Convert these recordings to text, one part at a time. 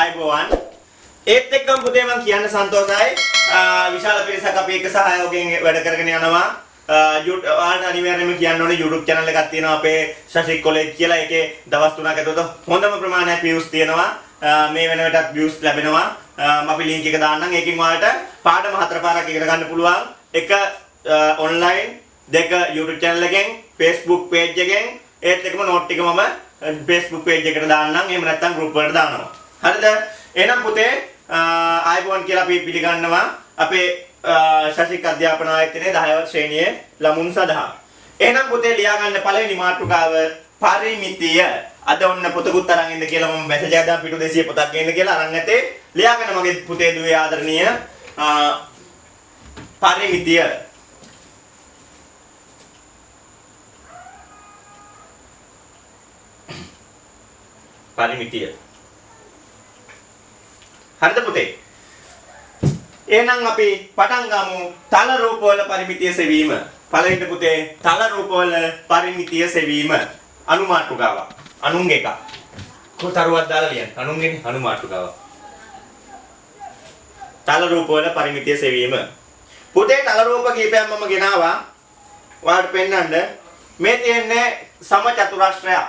ආයුබෝවන්. ඒත් එක්කම පුතේ මම කියන්න සන්තෝෂයි. විශාල පිරිසක් අපි එක සහයෝගයෙන් වැඩ කරගෙන යනවා. ඔයාලට අනිවාර්යයෙන්ම කියන්න ඕනේ YouTube channel එකක් තියෙනවා අපේ ශෂික් කොලෙජ් කියලා. ඒකේ දවස් 3ක් ඇතුළත හොඳම ප්‍රමාණයක් views තියෙනවා. මේ වෙනකොටත් views ලැබෙනවා. අපි link එක දාන්නම්. ඒකෙන් ඔයාලට පාඩම 4 පාරක් ඉගෙන ගන්න පුළුවන්. එක online, දෙක YouTube channel එකෙන්, Facebook page එකෙන්, ඒත් එක්කම note ටික මම Facebook page එකට දාන්නම්. එහෙම නැත්නම් group වලට දානවා. හරිද? එහෙනම් පුතේ ආයුබෝවන් කියලා අපි පිළිගන්නවා අපේ ශාස්ත්‍රීය අධ්‍යාපන ආයතනයේ 10 වත් ශ්‍රේණියේ ළමුන් සඳහා. එහෙනම් පුතේ ලියා ගන්න පළවෙනි මාතෘකාව පරිමිතිය. අද ඔන්න පොතකුත් අරන් ඉන්න කියලා මම මැසේජ් එකක් දාන්න පිටු 200 පොතක් ගේන්න කියලා අරන් නැතේ. ලියා ගන්න මගේ පුතේ දුවේ ආදරණීය පරිමිතිය. පරිමිතිය. හරිද පුතේ? එහෙනම් අපි පටන් ගමු තල රූප වල පරිමිතිය සෙවීම. පළවෙනි පුතේ තල රූප වල පරිමිතිය සෙවීම. අනුමාතෘකාවක්. අනුන්ගේ එක. කොතරුවක් දාලා ලියන්න. අනුන්ගේ අනුමාතෘකාව. තල රූප වල පරිමිතිය සෙවීම. පුතේ තල රූප කීපයක් මම ගෙනාවා. ඔයාලට පෙන්නන්න. මේ තියෙන්නේ සමචතුරාශ්‍රයක්.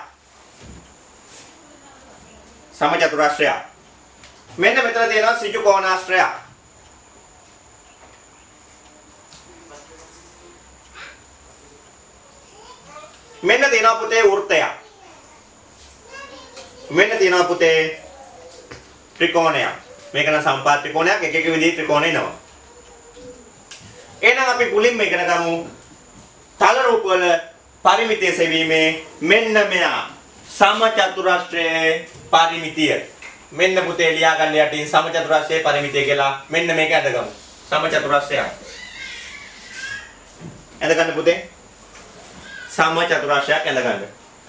සමචතුරාශ්‍රයක්. මෙන්න මෙතන තියෙනවා ඍජු කෝණාශ්‍රයක්. මෙන්න තියෙනවා පුතේ වෘත්තයක්. මෙන්න තියෙනවා පුතේ ත්‍රිකෝණයක්. මේක නම් සම්පාත ත්‍රිකෝණයක්. එක එක විදිහේ ත්‍රිකෝණ එනවා. එහෙනම් අපි මුලින්ම ඉගෙන ගමු තල රූප වල පරිමිතිය සෙවීමේ මෙන්න මෙයා සමචතුරාශ්‍රයේ පරිමිතිය. මෙන්න පුතේ ලියා ගන්න යටින් සමචතුරාශ්‍රයේ පරිමිතිය කියලා මෙන්න මේක ඇඳගමු. සමචතුරාශ්‍රය. ඇඳගන්න පුතේ. සමචතුරාශ්‍රයක් ඇඳගන්න.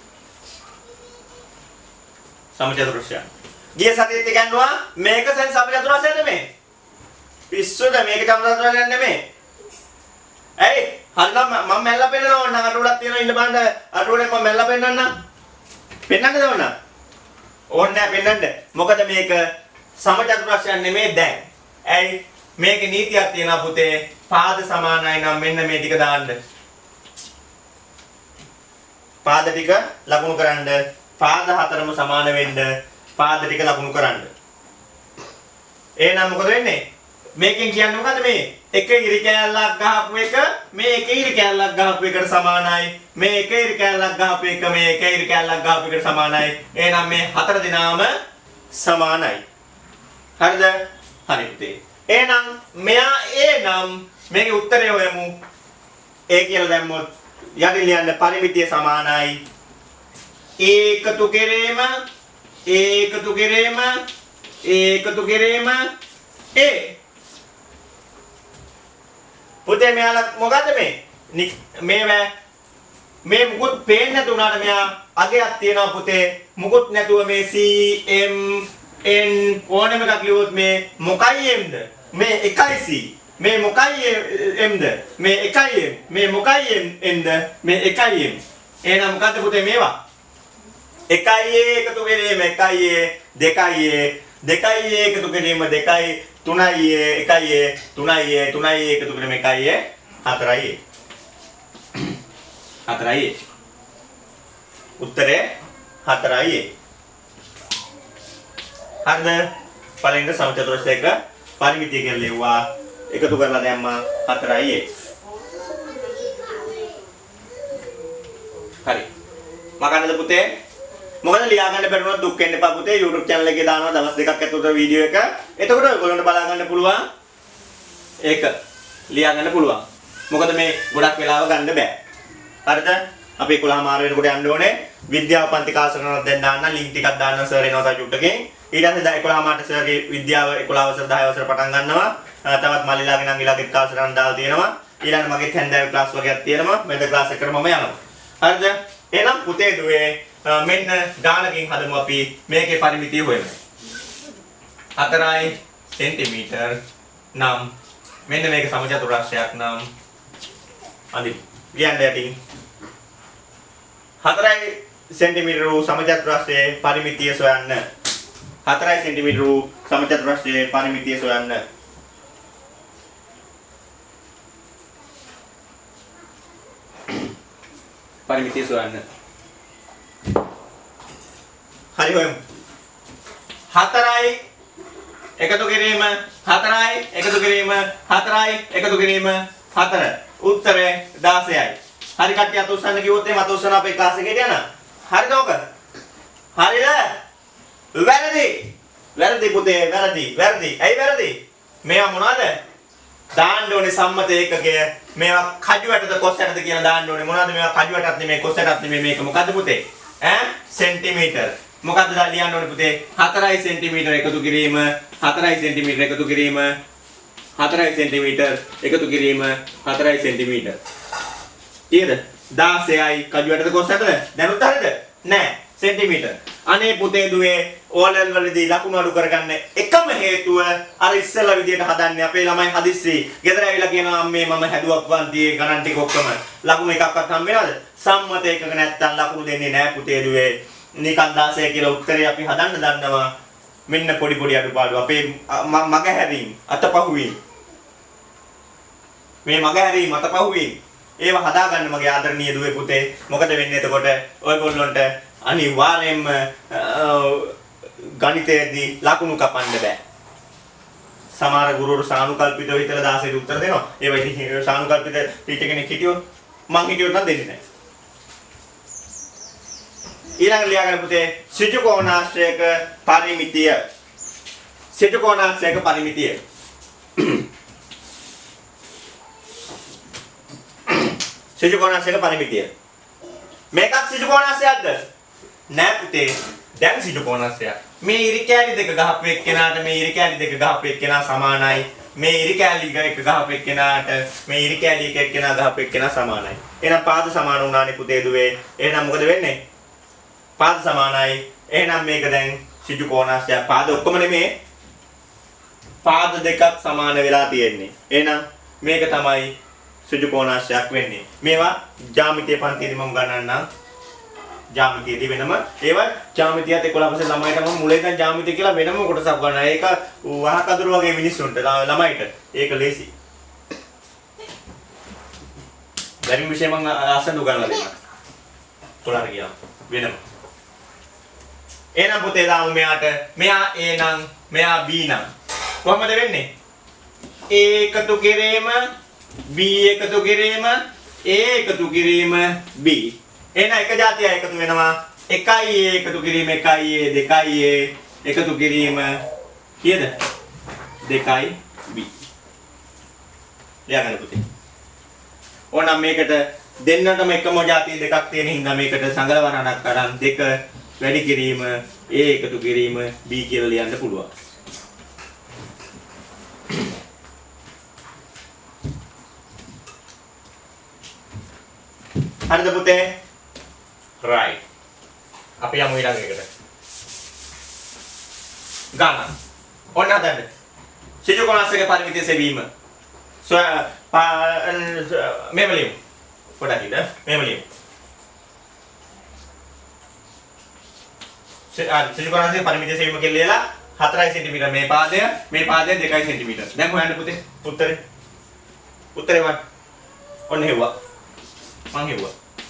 සමචතුරාශ්‍රය. ගිය සතියේත් ගන්නවා මේක සමචතුරාශ්‍රය නෙමෙයි. පිස්සුද මේක සමචතුරාශ්‍රයක් නෙමෙයි. ඇයි? හරිනම් මම මැල්ල පෙන්නනවා ඕන අටුවලක් තියෙනවා ඉන්න බලන්න අටුවලෙන් මම මැල්ල පෙන්නන්නම්. පෙන්නන්නද ඕන? ඕනේ නැහැ පෙන්නන්න. මොකද මේක සමචතුරාශ්‍රයක් නෙමෙයි දැන්. ඇයි? මේකේ නීතියක් තියෙනවා පුතේ. පාද සමානයි නම් මෙන්න මේ ටික දාන්න. පාද ටික ලකුණු කරන්න. පාද හතරම සමාන වෙන්න පාද ටික ලකුණු කරන්න. එහෙනම් මොකද වෙන්නේ? මේකෙන් කියන්නේ මොකද්ද මේ? එක ඉරි කෑල්ලක් ගහපු එක මේ එක ඉරි කෑල්ලක් ගහපු එකට සමානයි. මේ එක ඉරි කෑල්ලක් ගහපු එක මේ එක ඉරි කෑල්ලක් ගහපු එකට සමානයි. එහෙනම් මේ හතර දෙනාම සමානයි. හරිද? හරි පුතේ. එහෙනම් මෙයා A නම් මේකේ උත්තරය හොයමු. A කියලා දැම්මොත් යටින් ලියන්න පරිමිතිය සමානයි. ඒකතු කෙරේම ඒකතු කෙරේම ඒකතු කෙරේම A. පුතේ මෙයාලා මොකද්ද මේ මේ මුකුත් පේන්නේ නැතු උනාට මෙයා අගයක් තියෙනවා පුතේ. මුකුත් නැතුව මේ C M N ඕනෙම එකක් ලියුවොත් මේ මොකයි Mද? මේ 1C. මේ මොකයි Mද? මේ 1M. මේ මොකයි Nද? මේ 1M. එහෙනම් මොකද්ද පුතේ මේවා? 1A එකතු කිරීම 1A 2A 2A එකතු කිරීම 2යි 3යි 1යි 3යි 3යි එකතු කිරීම 1යි 4යි 4යි උත්තරේ 4යි. හරිද? පළවෙනි සමචතුරාශ්‍රයක පරිමිතිය කියලා ලියුවා. එකතු කරලා දැම්මා 4යි. හරි. මගන්නද පුතේ? මොකද ලියා ගන්න බැරි වුණොත් දුක් වෙන්න එපා පුතේ. YouTube channel එකේ දානවා දවස් දෙකක් ඇතුළත වීඩියෝ එක. එතකොට ඔයගොල්ලන්ට බලා ගන්න පුළුවන්. ඒක ලියා ගන්න පුළුවන්. මොකද මේ ගොඩක් වෙලාව ගන්න බෑ. හරිද? අපි 11 මාර වෙනකොට යන්න ඕනේ. විද්‍යාව පන්ති කාසරණක් දැන් දාන්න link ටිකක් දාන්න සර් එනවා තා චුට්ටකින්. ඊට පස්සේ 11 මාට සර්ගේ විද්‍යාව 11 වසර 10 වසර පටන් ගන්නවා. තවත් මල්ලිලාගේ නංගිලාගේ කාසරණ දාලා තියෙනවා. ඊළඟ මගේ හැන්දෑවේ ක්ලාස් වගේක් තියෙනවා. මෙද ක්ලාස් එකකට මම යනවා. හරිද? එහෙනම් පුතේ දුවේ මෙන්න ගානකින් හදමු අපි මේකේ පරිමිතිය හොයමු. 4 සෙන්ටිමීටර් නම් මෙන්න මේක සමචතුරාශ්‍රයක් නම් අදින් ලියන්න යටින් 4 සෙන්ටිමීටර වූ සමචතුරාශ්‍රයේ පරිමිතිය සොයන්න. 4 සෙන්ටිමීටර වූ සමචතුරස්‍රයේ පරිමිතිය සොයන්න. පරිමිතිය සොයන්න. හරි හොයමු. 4යි එකතු කිරීම 4යි එකතු කිරීම 4යි එකතු කිරීම 4. උත්තරේ 16යි. හරි කට්ටිය අත උස්සන්න කිව්වොත් එහෙම අත උස්සන අපේ ක්ලාස් එකේට යන. හරිද ඔක? හරිද? වැරදි. වැරදි පුතේ වැරදි. වැරදි. ඇයි වැරදි? මේවා මොනවද? දාන්න ඕනේ සම්මත ඒකකය. මේවා කජුවටද කොස්සටද කියලා දාන්න ඕනේ. මොනවද මේවා කජුවටත් නෙමෙයි කොස්සටත් නෙමෙයි මේක මොකද්ද පුතේ? සෙන්ටිමීටර්. මොකද්ද දා ලියන්න ඕනේ පුතේ? 4 සෙන්ටිමීටර එකතු කිරීම 4 සෙන්ටිමීටර එකතු කිරීම 4 සෙන්ටිමීටර එකතු කිරීම 4 සෙන්ටිමීටර. ඊයද 16යි කජුවටද කොස්සටද? දැනුත් හරිද? නෑ සෙන්ටිමීටර. අනේ පුතේ දුවේ ඕලෙල් වලදී ලකුණු අඩු කරගන්න එකම හේතුව අර ඉස්සෙල්ලා විදියට හදන්නේ අපේ ළමයි හදිස්සි. ගෙදර ඇවිල්ලා කියනවා අම්මේ මම හැදුවක් පන්තියේ ගණන් ටික ඔක්කොම ලකුණු එකක්වත් හම්බ වෙනවද? සම්මත එකක නැත්තම් ලකුණු දෙන්නේ නෑ පුතේ දුවේ. නිකන් 16 කියලා උත්තරේ අපි හදන්න දන්නවා. මෙන්න පොඩි පොඩි අඩුපාඩු අපේ මග හැරීම් අතපහුවීම්. මේ මග හැරීම් අතපහුවීම් ඒව හදාගන්න මගේ ආදරණීය දුවේ පුතේ. මොකද වෙන්නේ එතකොට ඔයගොල්ලොන්ට අනිවාර්යයෙන්ම ගණිතයේදී ලකුණු කපන්න බෑ. සමහර ගුරුවරු සානුකල්පිතව හිතලා 16ට උත්තර දෙනවා. ඒවා ඉතින් සානුකල්පිත ටීචර් කෙනෙක් හිටියොත් මං හිටියොත් නම් දෙන්නේ නැහැ. ඊළඟ ලියාගන්න පුතේ සිජු කෝණාශ්‍රයක පරිමිතිය. සිජු කෝණාශ්‍රයක පරිමිතිය. සිජු කෝණාශ්‍රයක පරිමිතිය. මේකත් සිජු කෝණාශ්‍රයක්ද? නෑ පුතේ. දැන් සිජු කෝණාශ්‍රයක්. මේ ඉරි කෑලි දෙක ගහපු එක්කෙනාට මේ ඉරි කෑලි දෙක ගහපු එක්කෙනා සමානයි. මේ ඉරි කෑලි එක ගහපු එක්කෙනාට මේ ඉරි කෑලි එක එක්කෙනා ගහපු එක්කෙනා සමානයි. එහෙනම් පාද සමාන වුණානේ පුතේ දුවේ. එහෙනම් මොකද වෙන්නේ? පාද සමානයි. එහෙනම් මේක දැන් සිජු කෝණාශ්‍රයක්. පාද ඔක්කොම නෙමෙයි. පාද දෙකක් සමාන වෙලා තියෙන්නේ. එහෙනම් මේක තමයි සිජු කෝණාශ්‍රයක් වෙන්නේ. මේවා ජ්‍යාමිතිය පන්තියේදී මම ගණන්නම්. ජ්‍යාමිතියේදී වෙනම ඒවා ජ්‍යාමිතියත් 11 පස්සේ ළමයිට මම මුලින් ඉඳන් ජ්‍යාමිතිය කියලා වෙනම කොටසක් ගන්නවා. ඒක වහකදුරු වගේ මිනිස්සුන්ට ළමයිට. ඒක ලේසි. බැරි විෂය මම අසන්න උගන්වලා දෙන්නම්. කොලාර ගියා වෙනම. එහෙනම් පුතේ දාමු මෙයාට. මෙයා A නම් මෙයා B නම්. කොහොමද වෙන්නේ? A එකතු කිරීම B එකතු කිරීම A එකතු කිරීම B. එහෙනම් එක જાතිය එකතු වෙනවා. 1යි A එකතු කිරීම 1යි A 2යි A එකතු කිරීම කීයද? 2යි B. ලියාගන්න පුතේ. ඕනම් මේකට දෙන්නටම එකම જાතිය දෙකක් තියෙන හින්දා මේකට සංගල වරණක් අරන් 2 වැඩි කිරීම A එකතු කිරීම B කියලා ලියන්න පුළුවන්. හරිද පුතේ? right. අපි යමු ඊළඟ එකට. ගණන්. ඔන්න හදන්න. සිජු කෝණාශ්‍රයක පරිමිතිය සෙවීම. මෙහෙම ලියමු. පොඩක් ඉන්න. මෙහෙම ලියමු. සිජු කෝණාශ්‍රයක පරිමිතිය සෙවීම කියලා ලියලා 4 සෙන්ටිමීටර මේ පාදය 2 සෙන්ටිමීටර. දැන් හොයන්න පුතේ. උත්තරේ වන්. ඔන්න හෙව්වා. මං හෙව්වා.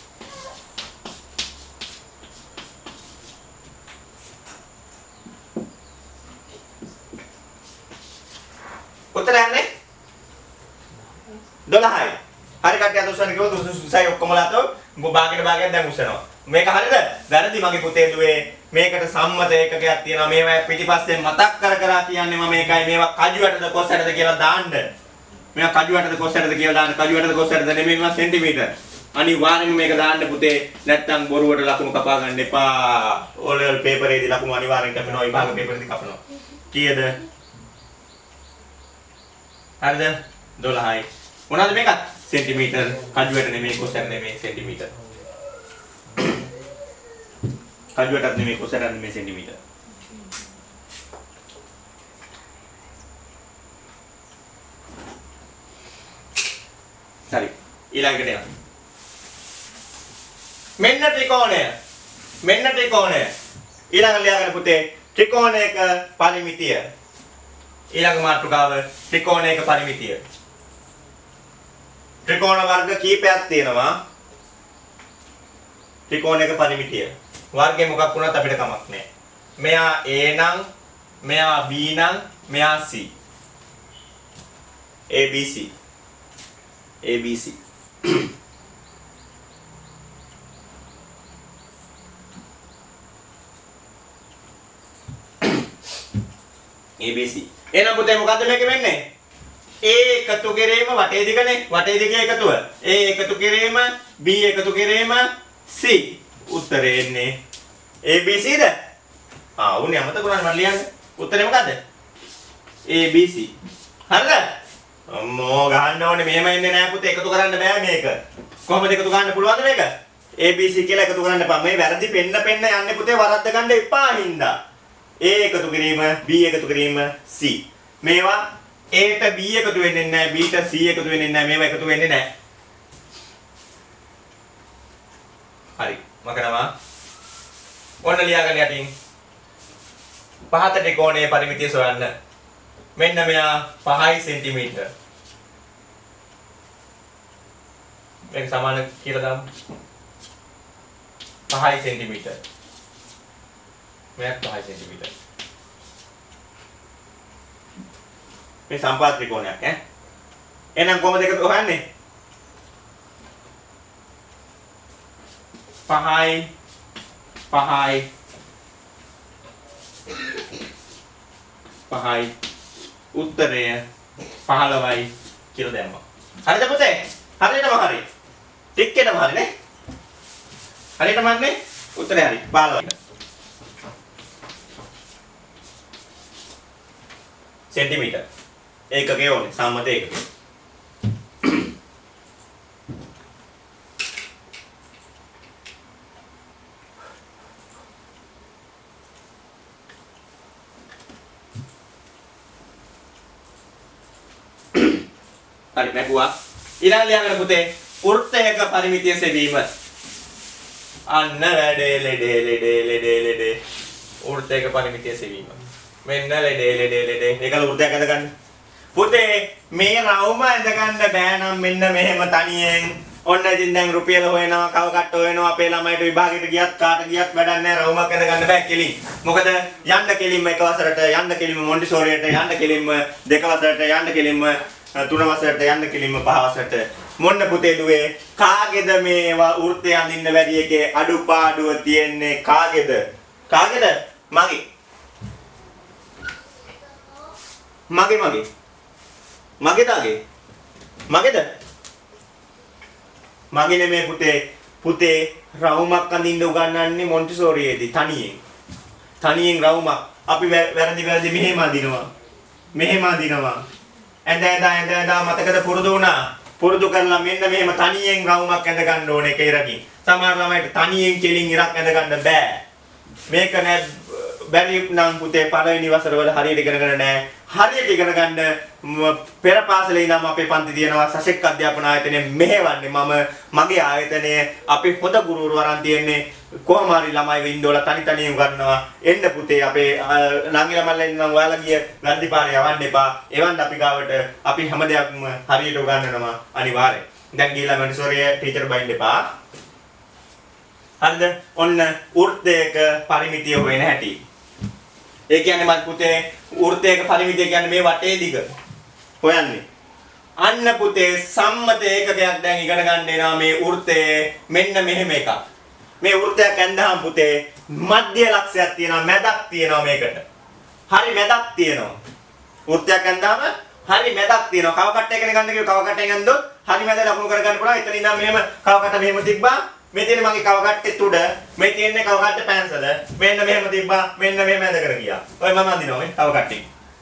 උත්තර යන්නේ 12යි. හරි කට්ටිය අත උස්සන්න කිව්වොත් උස්සයි ඔක්කොමලා අත භාගයට දැන් උස්සනවා. මේක හරිද? වැරදි මගේ පුතේ දුවේ. මේකට සම්මත ඒකකයක් තියෙනවා. මේවා පිටිපස්සෙන් මතක් කර කියන්නේ මම මේකයි මේවා කජුවටද කොස්සටද කියලා දාන්න. මේවා කජුවටද කොස්සටද කියලා දාන්න. කජුවටද කොස්සටද නෙමෙයි මේවා සෙන්ටිමීටර. අනිවාර්යයෙන්ම මේක දාන්න පුතේ. නැත්තම් බොරුවට ලකුණු කපා ගන්න එපා. ඕ ලෙවල් පේපරේදී ලකුණු අනිවාර්යෙන් කපනවා. විභාග පේපරේදී කපනවා. කීයද? හරිද? 12යි. මොනවද මේකත්? සෙන්ටිමීටර. කජුවට නෙමෙයි කොස්සට නෙමෙයි සෙන්ටිමීටර. කජුවටත් නෙමෙයි කොස්සට නෙමෙයි සෙන්ටිමීටර. හරි. ඊළඟට යන්න. මෙන්න ත්‍රිකෝණය. ඊළඟ ලියාගන්න පුතේ ත්‍රිකෝණයක පරිමිතිය. ඊළඟ මාතෘකාව ත්‍රිකෝණයක පරිමිතිය. ත්‍රිකෝණ වර්ග කීපයක් තියෙනවා. ත්‍රිකෝණයක පරිමිතිය. වර්ගය මොකක් වුණත් අපිට කමක් නැහැ. මෙයා A නම්, මෙයා B නම්, මෙයා C. ABC. ABC. ABC. එහෙනම් පුතේ මොකද්ද මේක වෙන්නේ? A එකතු කිරීම වටේ දිගනේ. වටේ දිග එකතුව. A එකතු කිරීම B එකතු කිරීම C. උත්තරේ එන්නේ ABCද? උනේ අමතක වුණානේ මම ලියන්න. උත්තරේ මොකද්ද? ABC. හරිද? අම්මෝ ගහන්න ඕනේ මෙහෙම එන්නේ නැහැ පුතේ. එකතු කරන්න බෑ මේක. කොහොමද එකතු කරන්න පුළුවන්ද මේක? ABC කියලා එකතු කරන්න එපා. මේ වැරදි පෙන්න යන්නේ පුතේ වරද්ද ගන්න එපා හින්දා. A එකතු කිරීම B එකතු කිරීම C. මේවා Aට B එකතු වෙන්නේ නැහැ, Bට C එකතු වෙන්නේ නැහැ, මේවා එකතු වෙන්නේ නැහැ. හරි. මකනවා. ඔන්න ලියාගන්න යටින්. පහත ත්‍රිකෝණයේ පරිමිතිය සොයන්න. මෙන්න මෙයා 5 cm. මේක සමාන කියලා දාමු. 5 cm. මේක 5 cm. මේ සම්පාත ත්‍රිකෝණයක් ඈ. එහෙනම් කොහොමද එකතු හොයන්නේ? 5යි 5යි 5යි උත්තරය 15යි කියලා දැම්මා. හරිද පුතේ? හරියටම හරි. ටිකේටම හරි නේ? හරියටම හරිනේ? උත්තරය හරි. 15යි. සෙන්ටිමීටර්. ඒකකේ ඕනේ. සම්මත ඒකකේ. හරි නැගුවා. ඊළඟ ලියන්න පුතේ වෘත්තයක පරිමිතිය සෙවීම. අන්න වැඩේ ලෙඩේ වෘත්තයක පරිමිතිය සෙවීම. මෙන්න ලෙඩේ ඒකල වෘත්තයක් ඇඳ ගන්න. පුතේ මේ රවුම ඇඳ ගන්න බෑ නම් මෙන්න මෙහෙම තනියෙන් ඔන්න ඉතින් දැන් රුපියල හොයනවා, කව කට්ට හොයනවා, අපේ ළමයිට විභාගෙට ගියත් කාට ගියත් වැඩක් නැහැ රවුමක් ඇඳ ගන්න බෑ කෙලින්. මොකද යන්න කෙලින්ම එක වසරට, යන්න කෙලින්ම මොන්ටිසෝරියට, යන්න කෙලින්ම දෙක වසරට, යන්න කෙලින්ම තුන වසරට, යන්න කෙලින්ම පහ වසරට. මොන්න පුතේ දුවේ කාගේද මේවා වෘත්තය අඳින්න වැඩි එකේ අඩුපාඩුව තියෙන්නේ කාගේද? කාගේද? මගේ. මගේද? මගේ නෙමෙයි පුතේ රවුමක් අඳින්න උගන්වන්නේ මොන්ටිසෝරියේදී තනියෙන් රවුමක් අපි වැරදි මෙහෙම අඳිනවා ඇඳ මතකද පුරුදු වුණා පුරුදු කරලා මෙන්න මෙහෙම තනියෙන් රවුමක් ඇඳ ගන්න ඕනේ එක ඉරකින් සමහර ළමයිට තනියෙන් කෙලින් ඉරක් ඇඳ ගන්න බෑ මේක නෑ බැරි නම් පුතේ පළවෙනි වසරවල හරියට ඉගෙන ගන්න නෑ හරියට ඉගෙන ගන්න පෙර පාසලේ ඉඳන් අපේ පන්ති තියෙනවා සසෙක් අධ්‍යාපන ආයතනයේ මෙහෙවන්නේ මගේ ආයතනයේ අපි හොඳ ගුරුවරු වරන් තියන්නේ කොහොම හරි ළමයිව ඉන්දෝලා තනි උගන්වනවා එන්න පුතේ අපේ ළඟ ළමයිලා ඉන්නම් ඔයාලා ගිය වැරදි පාරේ යවන්න එපා එවන්න අපි ගාවට අපි හැම දෙයක්ම හරියට උගන්වනවා අනිවාර්යයෙන් දැන් ගිහලා මොන්ටිසෝරියේ ටීචර් බයින්ඩ් එපා හරිද ඔන්න වෘත්තයක පරිමිතිය හොයන හැටි ඒ කියන්නේ මත් පුතේ වෘත්තයක පරිමිතිය කියන්නේ මේ වටේ දිග හොයන්නේ අන්න පුතේ සම්මත ඒකකයක් දැන් ඉගෙන ගන්න එනවා මේ වෘත්තයේ මෙන්න මෙහෙම එකක් මේ වෘත්තයක් ඇඳහම පුතේ මධ්‍ය ලක්ෂයක් තියෙනවා මැදක් තියෙනවා මේකට හරි මැදක් තියෙනවා වෘත්තයක් ඇඳහම හරි මැදක් තියෙනවා කව කට්ට එකනේ ගන්න කිව්ව කව කට්ටෙන් ඇඳොත් හරි මැද ලකුණු කරගන්න පුළුවන් එතන ඉඳන් මෙහෙම කව කට්ට මෙහෙම තිබ්බා මේ තියෙන මගේ කව කට්ටේ තුඩ මේ තියෙන්නේ කව කට්ට පැන්සල මෙන්න මෙහෙම තිබ්බා මෙන්න මෙහෙම ඇදගෙන ගියා ඔය මම අඳිනවා මේ කව කට්ටේ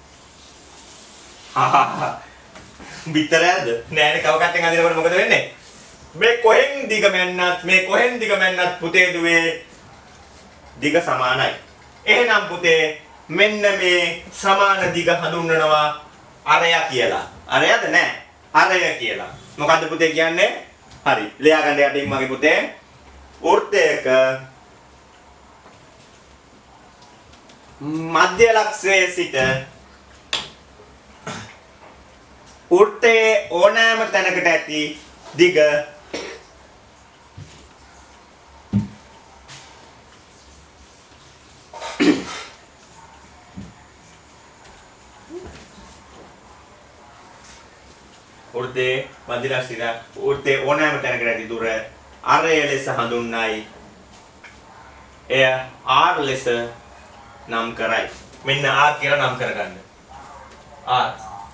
බිත්තරයක්ද නෑනේ කව කට්ටෙන් අඳිනකොට මොකද වෙන්නේ මේ කොහෙන් දිග මැන්නත් පුතේ දුවේ දිග සමානයි එහෙනම් පුතේ මෙන්න මේ සමාන දිග හඳුන්වනවා අරය කියලා අරයද නෑ අරය කියලා මොකද්ද පුතේ කියන්නේ හරි ලියා ගන්න යටින් මගේ පුතේ වෘත්තයක මධ්‍ය ලක්ෂයේ සිට වෘත්තයේ ඕනෑම තැනකට ඇති දිග වෘත්තයේ මධ්‍ය ලක්ෂයේ වෘත්තයේ ඕනෑම තැනකට ඇති දුර අරය ලෙස හඳුන්වයි. එය r ලෙස නම් කරයි. මෙන්න r කියලා නම් කරගන්න. r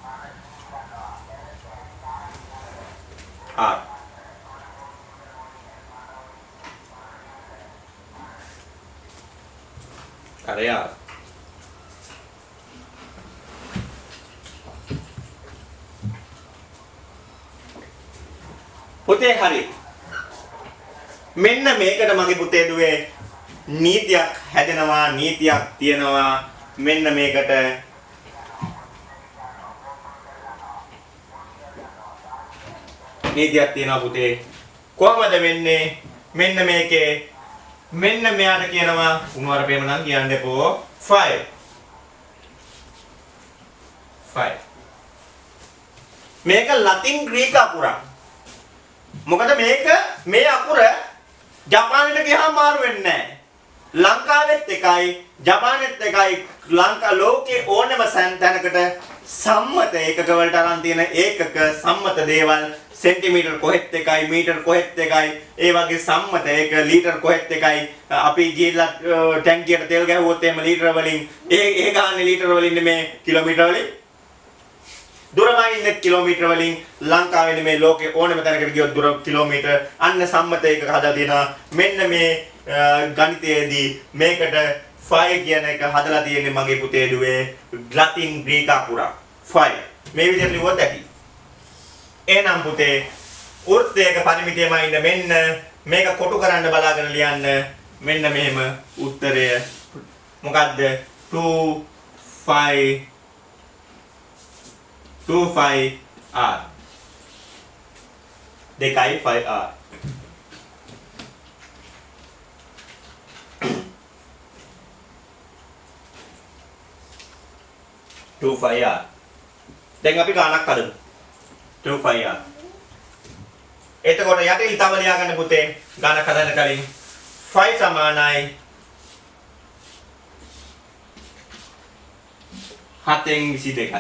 අරය r. පුතේ හරි. මෙන්න මේකට මගේ පුතේ දුවේ නීතියක් හැදෙනවා, නීතියක් තියෙනවා. මෙන්න මේකට නීතියක් තියෙනවා පුතේ. කොහමද වෙන්නේ? මෙන්න මේකේ මෙන්න මෙයාට කියනවා උණුවරපේම නම් කියන්නේපෝ 5. මේක ලතින් ග්‍රීක අකුරක්. මොකද මේක මේ අකුර ජපානයට ගියාම මාරු වෙන්නේ නැහැ. ලංකාවෙත් එකයි ජපානෙත් එකයි ලෝකේ ඕනෑම තැනකට සම්මත ඒකක වලට අරන් තියෙන ඒකක සම්මත දේවල් සෙන්ටිමීටර් කොහෙත් එකයි මීටර් කොහෙත් එකයි ඒ වගේ සම්මත ඒක ලීටර් කොහෙත් එකයි අපි ගිහලා ටැංකියට තෙල් ගැහුවොත් එහෙම ලීටර වලින් ඒ ගානේ ලීටර වලින් නෙමේ කිලෝමීටර වලින් දුරමයි ඉන්නේ කිලෝමීටර වලින් ලංකාවේ නෙමේ ලෝකේ ඕනෑම තැනකට ගියොත් දුර කිලෝමීටර අන්න සම්මත ඒකක හදලා තියෙනවා. මෙන්න මේ ගණිතයේදී මේකට 5 කියන එක හදලා තියෙන්නේ මගේ පුතේ දුවේ ලතින් ග්‍රීක අකුරක් 5. මේ විදිහට ලිව්වොත් ඇති. එහෙනම් පුතේ වෘත්තයක පරිමිතියමයි ඉන්න මෙන්න මේක කොටු කරන්න බලාගෙන ලියන්න. මෙන්න මෙහෙම උත්තරය මොකද්ද? 25r 2.5r 25r. දැන් අපි ගානක් හදමු. 25r. එතකොට යටින් තව ලියා ගන්න පුතේ ගානක් හදන්න කලින් 5 සමානයි 7/22.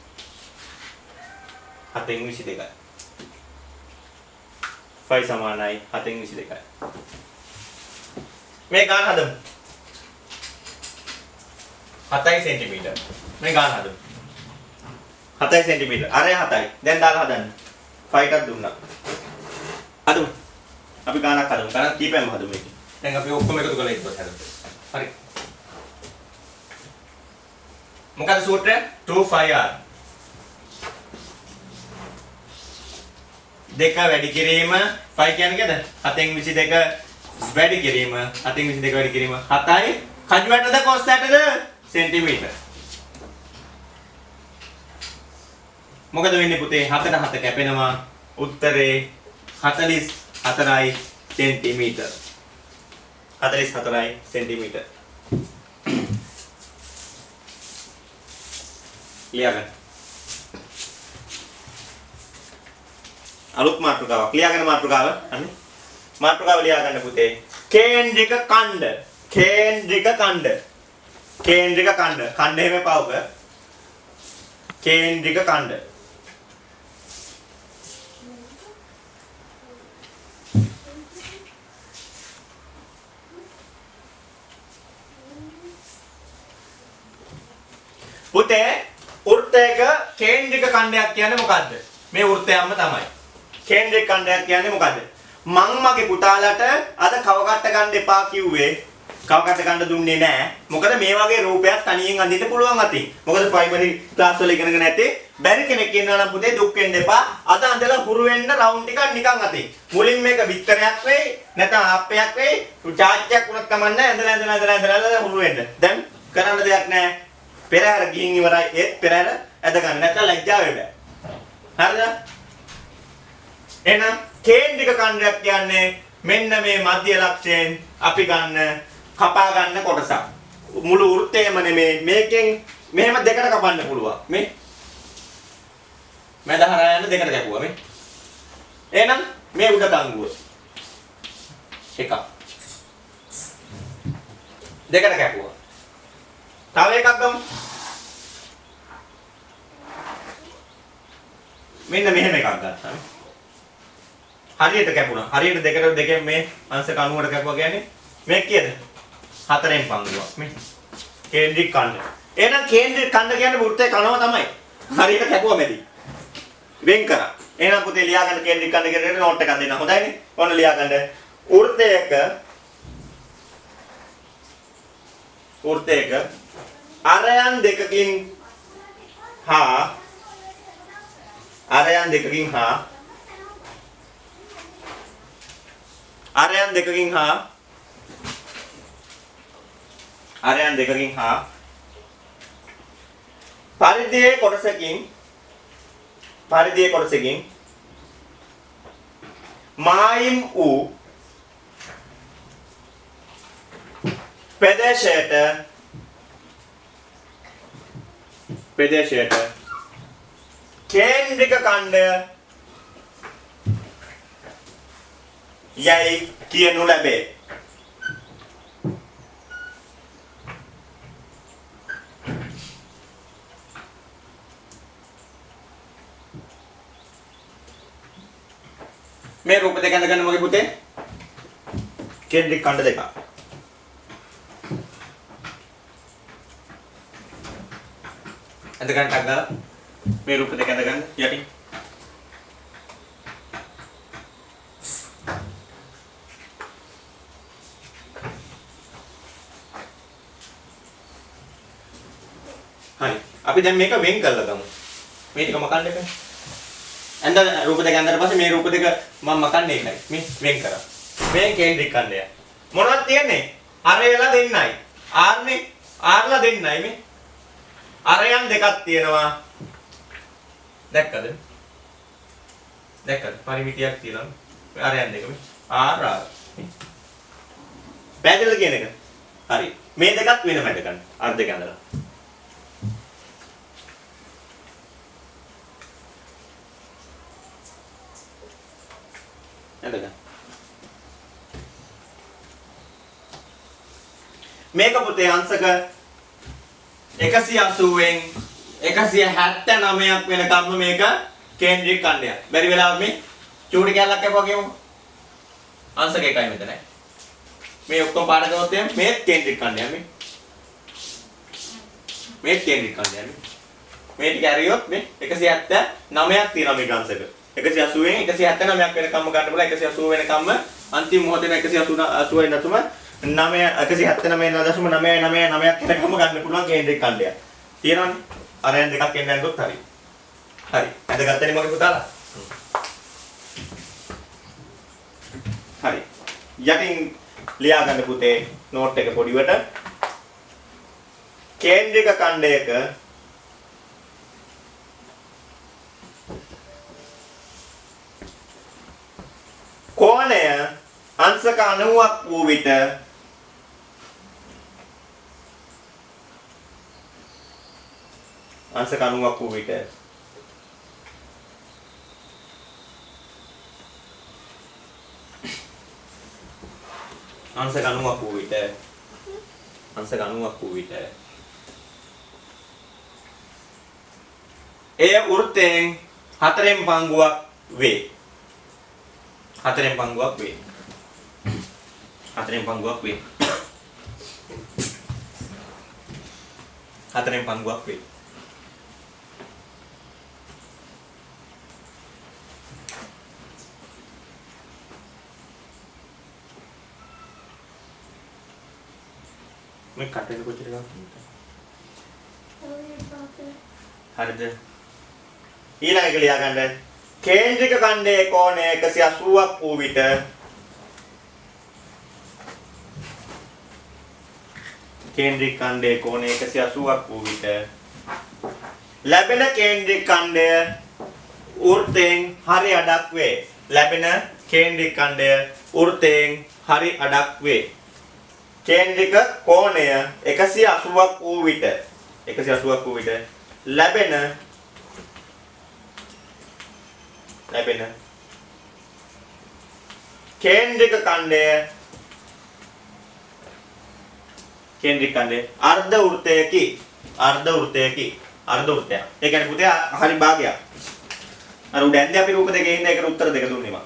7/22. 5 සමානයි 7/22. මේ ගාන හදමු. 7 සෙන්ටිමීටර්. මේ ගාන හදමු. 7 සෙන්ටිමීටර්. අරය 7යි. දැන් දාලා හදන්න. 5ටත් දුන්නා. හදමු. අපි ගානක් හදමු. ගානක් කීපෙන්ම හදමු මේක. දැන් අපි ඔක්කොම එකතු කරලා ඉක්කොත් හදමු. හරි. මොකද සූත්‍රය? 25r. දෙක වැඩි කිරීම 5 කියන්නේ කද? 7/22 වැඩි කිරීම 7/22 වැඩි කිරීම 7යි කජුවටද කොස්සටද සෙන්ටිමීටර්. මොකද වෙන්නේ පුතේ 7ට 7 කැපෙනවා. උත්තරේ 44යි සෙන්ටිමීටර්. 44යි සෙන්ටිමීටර්. ලියාගන්න. අලුත් මාතෘකාවක් ලියාගෙන මාතෘකාව අනේ මාතෘකාව ලියාගන්න පුතේ. කේන්ද්‍රික ඛණ්ඩ කේන්ද්‍රික ඛණ්ඩ කේන්ද්‍රික ඛණ්ඩ ඛණ්ඩ හැම පාවක කේන්ද්‍රික ඛණ්ඩ පුතේ වෘත්තයක කේන්ද්‍රික ඛණ්ඩයක් කියන්නේ මොකද්ද? මේ වෘත්තයක්ම තමයි. කේන්ද්‍රික ඛණ්ඩයක් කියන්නේ මොකද්ද? මං මගේ පුතාලට අද කවකට්ට ගන්න එපා කිව්වේ. කවකට්ට ගන්න දුන්නේ නැහැ. මොකද මේ වගේ රූපයක් තනියෙන් අඳින්න පුළුවන් අතින්. මොකද ප්‍රයිමරි ක්ලාස් වල ඉගෙනගෙන නැත්තේ බැරි කෙනෙක් ඉන්නවා නම් පුතේ දුක් වෙන්න එපා. අද අඳලා හුරු වෙන්න රවුන්ඩ් ටිකක් නිකන් අතින්. මුලින් මේක විස්තරයක් වෙයි, නැත්නම් ආප්පයක් වෙයි, චාර්ජ්යක් උනත් කමන්නේ ඇඳලා හුරු වෙන්න. දැන් කරන්න දෙයක් නැහැ. පෙරහැර ගිහින් ඉවරයි. ඒත් පෙරහැර ඇද ගන්න නැත්නම් ලැජ්ජා වෙන්න. හරිද? එහෙනම් කේන්ද්‍රික ඛණ්ඩයක් කියන්නේ මෙන්න මේ මධ්‍ය ලක්ෂයෙන් අපි ගන්න කපා ගන්න කොටසක්. මුළු වෘත්තයම නෙමේ මේකෙන් මෙහෙම දෙකට කපන්න පුළුවන්. මේ මැද හරහා යන දෙකට කැපුවා මේ. එහෙනම් මේ උඩ තංගුව. එකක්. දෙකට කැපුවා. තව එකක් ගමු. මෙන්න මෙහෙම එකක් ගත්තා. හරියට කැපුණා. හරියට දෙකට දෙකෙන් මේ අංශක 90ට කැපුවා කියන්නේ මේ කීයද? 4න් පංගුවක්. මේ කේන්ද්‍රික ඛණ්ඩ. එහෙනම් කේන්ද්‍රික ඛණ්ඩ කියන්නේ වෘත්තයේ කණව තමයි. හරියට කැපුවා මෙදී. වෙන් කරා. එහෙනම් පුතේ ලියා ගන්න කේන්ද්‍රික ඛණ්ඩ කියලා නෝට් එකක් දෙන්න. හොඳයිනේ. ඔන්න ලියා ගන්න. වෘත්තයක අරයන් දෙකකින් හා අරයන් දෙකකින් පරිධියේ කොටසකින් මායිම් වූ ප්‍රදේශයට කේන්ද්‍රික ඛණ්ඩ යයි කියනු ලැබේ. මේ රූප දෙක අඳ ගන්න මගේ පුතේ. කේන්ද්‍රික ඛණ්ඩ දෙක. අඳ ගන්න ටක් ගාලා මේ රූප දෙක අඳ ගන්න යටින්. හරි. අපි දැන් මේක වෙන් කරලා ගමු. මේ ටික මකන්න එක. අඳ රූප දෙක අඳලා පස්සේ මේ රූප දෙක මම මකන්නේ එකයි. මේ වෙන් කරා. මේ කේන්ද්‍රික ඛණ්ඩය. මොනවද තියෙන්නේ? අරයලා දෙන්නයි. ආර්නේ ආර්ලා දෙන්නයි මේ. අරයන් දෙකක් තියෙනවා. දැක්කද? පරිමිතියක් තියෙනවා. අරයන් දෙක මේ. ආර්. පැහැදිලිද කියන එක? හරි. මේ දෙකත් වෙනම ඇද ගන්න. අර දෙක අඳලා. මේක පුතේ අංශක 180න් 179ක් වෙනකම්ම මේක කේන්ද්‍රික ඛණ්ඩයක්. බැරි වෙලාවට මේ චූටි කැල්ලක් කැපුවා කියමු. අංශක එකයි මෙතන. මේ ඔක්කොම පාඩ කරොත් මේ කේන්ද්‍රික ඛණ්ඩයක් මේ කේන්ද්‍රික ඛණ්ඩයක් මේ ටික ඇරියොත් මේ 179ක් තියෙනවා මේක අංශක. 180න් 179ක් වෙනකම්ම ගන්න බලා 180 වෙනකම්ම අන්තිම මොහොතේ 180 නැතුම 179.999ක් වෙනකම්ම ගන්න පුළුවන් කේන්ද්‍රික ඛණ්ඩයක්. තියෙනවනේ. අරයන් දෙකක් එන්න ඇන්දොත් හරි. හරි. ඇදගත්තනේ මගේ පුතාලා. හරි. යටින් ලියා ගන්න පුතේ නෝට් එක පොඩිවට. කේන්ද්‍රික ඛණ්ඩයක කෝණය අංශක 90ක් වූ විට අංශක 90ක් වූ විට එය වෘත්තයෙන් 4න් පංගුවක් වේ. 4න් පංගුවක් වේ. මේ කටේ කොච්චර ගන්නද? හරිද? ඊළඟට ලියා ගන්න. කේන්ද්‍රික ඛණ්ඩයේ කෝණය 180ක් වූ විට ලැබෙන කේන්ද්‍රික ඛණ්ඩය වෘත්තයෙන් හරි අඩක් වේ. කේන්ද්‍රික කෝණය 180ක් වූ විට 180ක් වූ විට ලැබෙන කේන්ද්‍රික ඛණ්ඩය අර්ධ වෘත්තයකි. ඒ කියන්නේ පුතේ හරි භාගයක්. අර උඩ ඇන්දේ අපි රූප දෙකේ ඉඳලා ඒකට උත්තර දෙක දුන්නේ මම.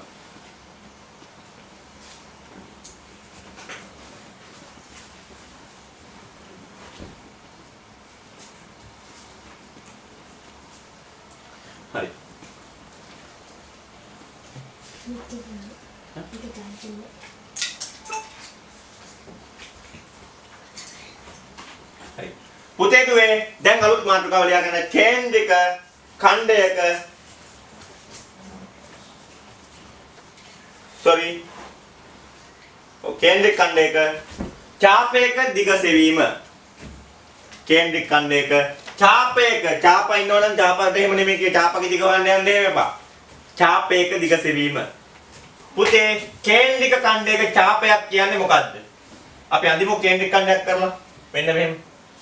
හරි. හරි. පුතේ දුවේ දැන් අලුත් මාතෘකාව ලියාගෙන කේන්ද්‍රික ඛණ්ඩයක කේන්ද්‍රික ඛණ්ඩයක චාපයක දිග සෙවීම. කේන්ද්‍රික ඛණ්ඩයක චාප ඉන්නවනම් චාපකට එහෙම නෙමෙයි කිය චාපකේ දිග හොයන්න යන්න එපා. චාපයක දිග සෙවීම. පුතේ කේන්ද්‍රික ඛණ්ඩයක චාපයක් කියන්නේ මොකද්ද? අපි අඳිමු කේන්ද්‍රික ඛණ්ඩයක් කරලා. මෙන්න මෙහෙම.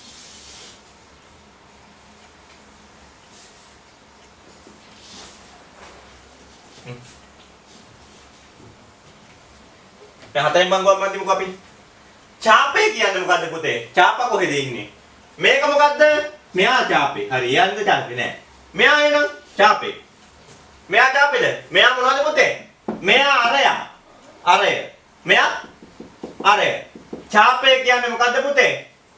දැන් හතරෙන් බංගුවක් අඳිමුකෝ අපි. චාපය කියන්නේ මොකද්ද පුතේ? චාප කොහෙද ඉන්නේ? මේක මොකද්ද? මෙයා චාපේ. හරි යන්නේ චාපේ නෑ. මෙයා එනම් චාපේ. මෙයා චාපේද? මෙයා මොනවද පුතේ? මෙයා අරය. මෙයා අරය. චාපේ කියන්නේ මොකද්ද පුතේ?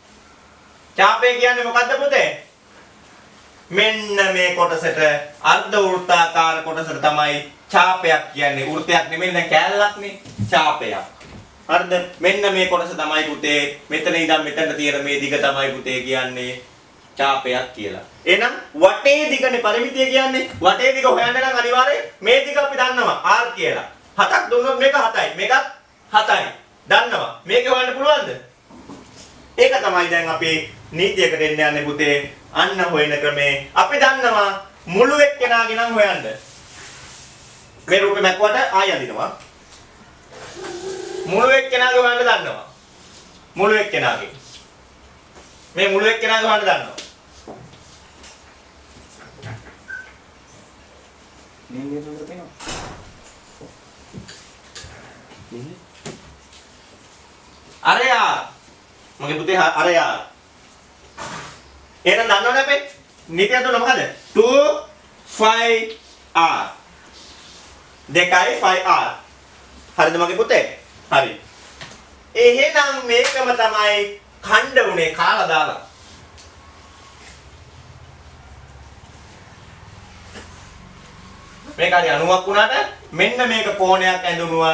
මෙන්න මේ කොටසට අර්ධ වෘත්තාකාර කොටසට තමයි චාපයක් කියන්නේ. වෘත්තයක් නෙමෙයි දැන් කෑල්ලක්නේ. චාපයක්. හරිද? මෙන්න මේ කොටස තමයි පුතේ මෙතන ඉඳන් මෙතනට තියෙන මේ දිග තමයි පුතේ කියන්නේ චාපයක් කියලා. එහෙනම් වටේ දිගනේ පරිමිතිය කියන්නේ. වටේ දිග හොයන්න නම් අනිවාර්යයෙන් මේ දිග අපි දන්නවා r කියලා. 7ක් දුන්නොත් මේක 7යි. මේකත් 7යි. දන්නවා. මේක හොයන්න පුළුවන්ද? ඒක තමයි දැන් අපි නීතියකට එන්න යන්නේ පුතේ. අන්න හොයන ක්‍රමේ අපි දන්නවා මුළු එක්කෙනාගේ නම් හොයන්න. මේ රූපේ මැක්කුවට ආය අදිනවා. මුළු එක්කෙනාගේ හොයන්න දන්නවා. මුළු එක්කෙනාගේ. මේ මුළු එක්කෙනාගේ හොයන්න දන්නවා. අරයා මගේ පුතේ අරයා එහෙනම් දන්නවනේ අපේ නීතිය තුන මොකද 2 5r 2යි 5r හරිද මගේ පුතේ හරි එහෙනම් මේකම තමයි ඛණ්ඩ උනේ කාලා දාලා මේක හරි 90ක් වුණාට මෙන්න මේක කෝණයක් ඇඳුනුවා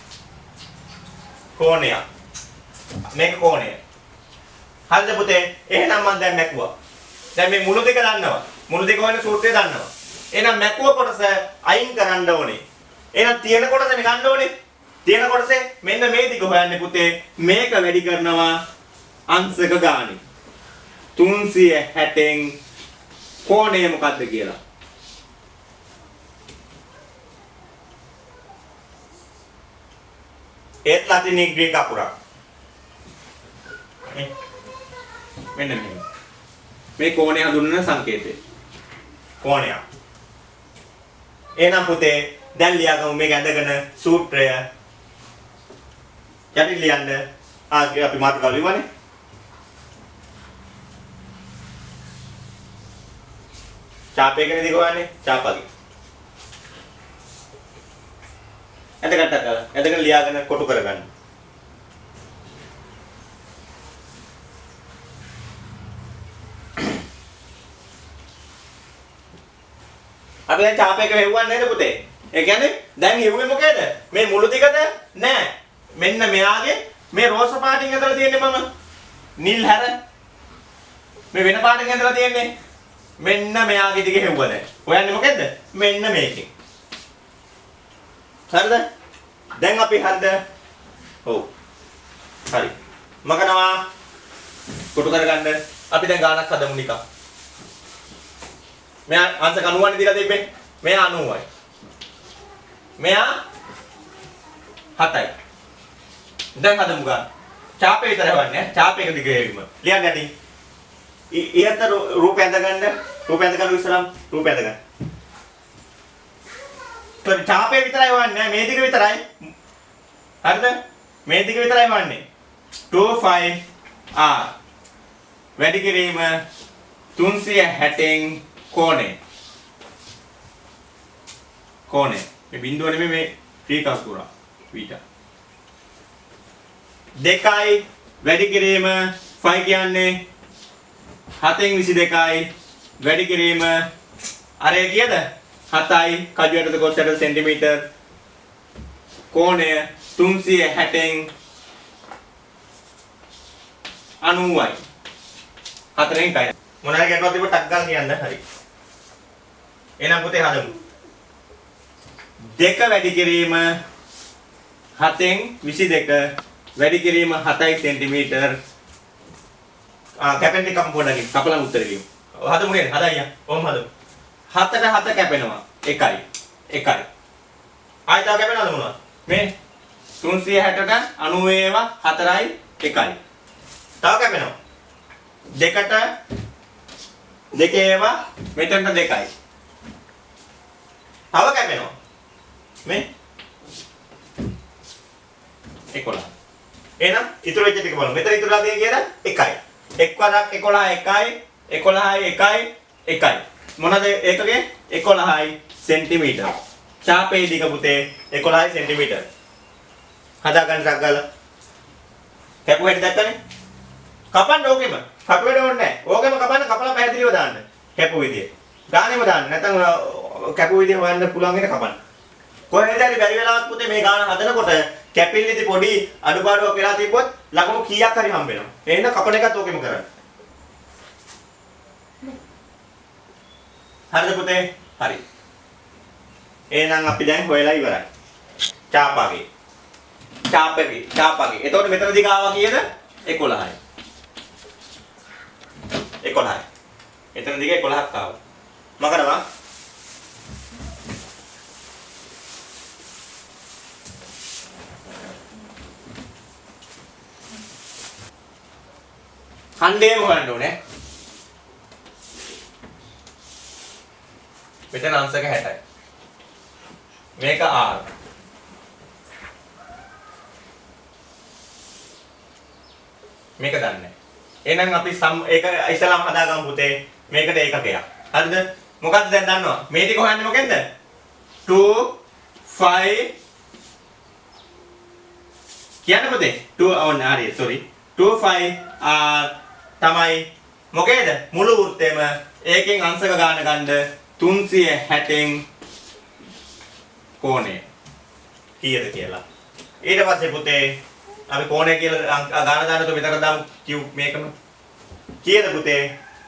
කෝණයක් මේක කෝණය හරිද පුතේ එහෙනම් මම දැන් මැකුවා දැන් මේ මුළු දෙක දන්නවා මුළු දෙක හොයන සූත්‍රය දන්නවා එහෙනම් මැකුව කොටස අයින් කරන්න ඕනේ එහෙනම් තියෙන කොටසනේ ගන්න ඕනේ තියෙන කොටසේ මෙන්න මේ දිග හොයන්නේ පුතේ මේක වැඩි කරනවා අංශක ගානේ 360න් කෝණය මොකද්ද කියලා ඒත් ලතින් ග්‍රීක අකුරක් මෙන්න මෙහෙම මේ කෝණය හඳුන්වන සංකේතය කෝණය එහෙනම් පුතේ දැන් ලියාගමු මේක ඇඳගෙන සූත්‍රය යටි ලියන්න අපි මාතෘකාව ලියවනේ චාපයකනේ දිග හොයන්නේ චාපගේ ඇඳගෙන ලියාගෙන කොටු කරගන්න අපි දැන් චාපයක වෙව්වන්නේ නේද පුතේ? ඒ කියන්නේ දැන් හෙව්වේ මොකේද? මේ මුළු දිගට නෑ. මෙන්න මෙයාගේ මේ රෝස පාටින් ඇදලා තියෙන්නේ මම. නිල් හැර. මේ වෙන පාටින් ඇදලා තියෙන්නේ. මෙන්න මෙයාගේ දිග හෙව්ව දැන්. හොයන්නේ මොකේද? මෙන්න මේකෙන්. හරිද? දැන් අපි හරිද? ඔව්. හරි. මකනවා. කොටු කරගන්න. අපි දැන් ගානක් හදමු නිකන්. මෙයා අංශක 90ක් දීලා තිබ්බේ. මෙයා 90යි. මෙයා 7යි. දැන් හදමු ගන්න. ඡාපේ විතරයි වන්නේ. ඡාපේක දිග වීම. ලියන්න ඇති. ඊයත් රූපය ඇඳ ගන්න. රූපය ඇඳ ගන්න ඉස්සරම් රූපය ඇඳ ගන්න. ඡාපේ විතරයි වන්නේ. මේ දිග විතරයි. හරිද? මේ දිග විතරයි වන්නේ. 25R වැඩි කිරීම 360න් කෝණය මේ බිඳුව නෙමෙයි මේ ත්‍රිකස්තුරා වීටා 2යි වැඩි කිරීම 5 කියන්නේ 7න් 22යි වැඩි කිරීම අරය කීයද 7යි කජුවටද කොස්සට සෙන්ටිමීටර් කෝණය 360න් 90යි 4න් 1යි මොනවා ගැටුවක් තිබ්බ ටක් ගාලා කියන්න හරි එහෙනම් පුතේ හදමු 2 වැඩි කිරීම 7න් 22 වැඩි කිරීම 7යි සෙන්ටිමීටර් කැපෙන්නේ කම් පොඩකින් කපලා උත්තර ලියමු හදමු නේද හදයියා ඔහොම හදමු 7ට 7 කැපෙනවා 1යි ආයෙත් කැපෙනවද මොනවද මේ 360ට 90 ඒවා 4යි 1යි තව කැපෙනවා 2ට 2 ඒවා මෙතනට 2යි තව කැපෙනවා මේ 11 එහෙනම් ඉතුරු වෙච්ච ටික බලමු මෙතන ඉතුරුලා තියෙන්නේ කියලා 1යි 1 වරක් 11යි 1යි මොනවාද ඒකගේ 11යි සෙන්ටිමීටර් ඡාපේ දිග පුතේ 11යි සෙන්ටිමීටර් හදා ගන්න ටක් ගාලා කැපුවෙට දැක්කනේ කපන්න ඕකෙම කපුවෙට ඕනේ නැහැ ඕකෙම කපන්න කපලා පැහැදිලිව දාන්න කැපු විදිය ගානෙම දාන්න නැත්නම් කැපු විදිය හොයන්න පුළුවන් එක කපන්න කොහෙද හරි බැරි වෙලාවක් පුතේ මේ ගාන හදනකොට කැපිල්ලේදී පොඩි අඩුපාඩුවක් වෙලා තිබ්බොත් ලකුණු කීයක් හරි හම්බ වෙනවා එහෙනම් කපන එකත් ඕකෙම කරන්න හරිද පුතේ හරි එහෙනම් අපි දැන් හොයලා ඉවරයි ඡාපගේ එතකොට මෙතනදී ගාවා කීයද 11යි 11යි එතනදී 11ක් ආවා මකනවා ඛණ්ඩයම හොයන්න ඕනේ මෙතන අංශක 60යි මේක R මේක දන්නේ එහෙනම් අපි ඒක ඉස්සලාම හදාගමු පුතේ මේකට ඒකකයක් හරිද මොකක්ද දැන් දන්නවා මේ ටික හොයන්නේ මොකෙන්ද 2 5 කියන්න පුතේ 2 on හරි sorry 2 5 R තමයි මොකේද මුළු වෘත්තෙම ඒකෙන් අංශක ගන්න ගන්න 360න් කෝණය කීයද කියලා ඊට පස්සේ පුතේ අපි කෝණය කියලා ගාන දාන්න તો විතර දාමු Q මේකම කීයද පුතේ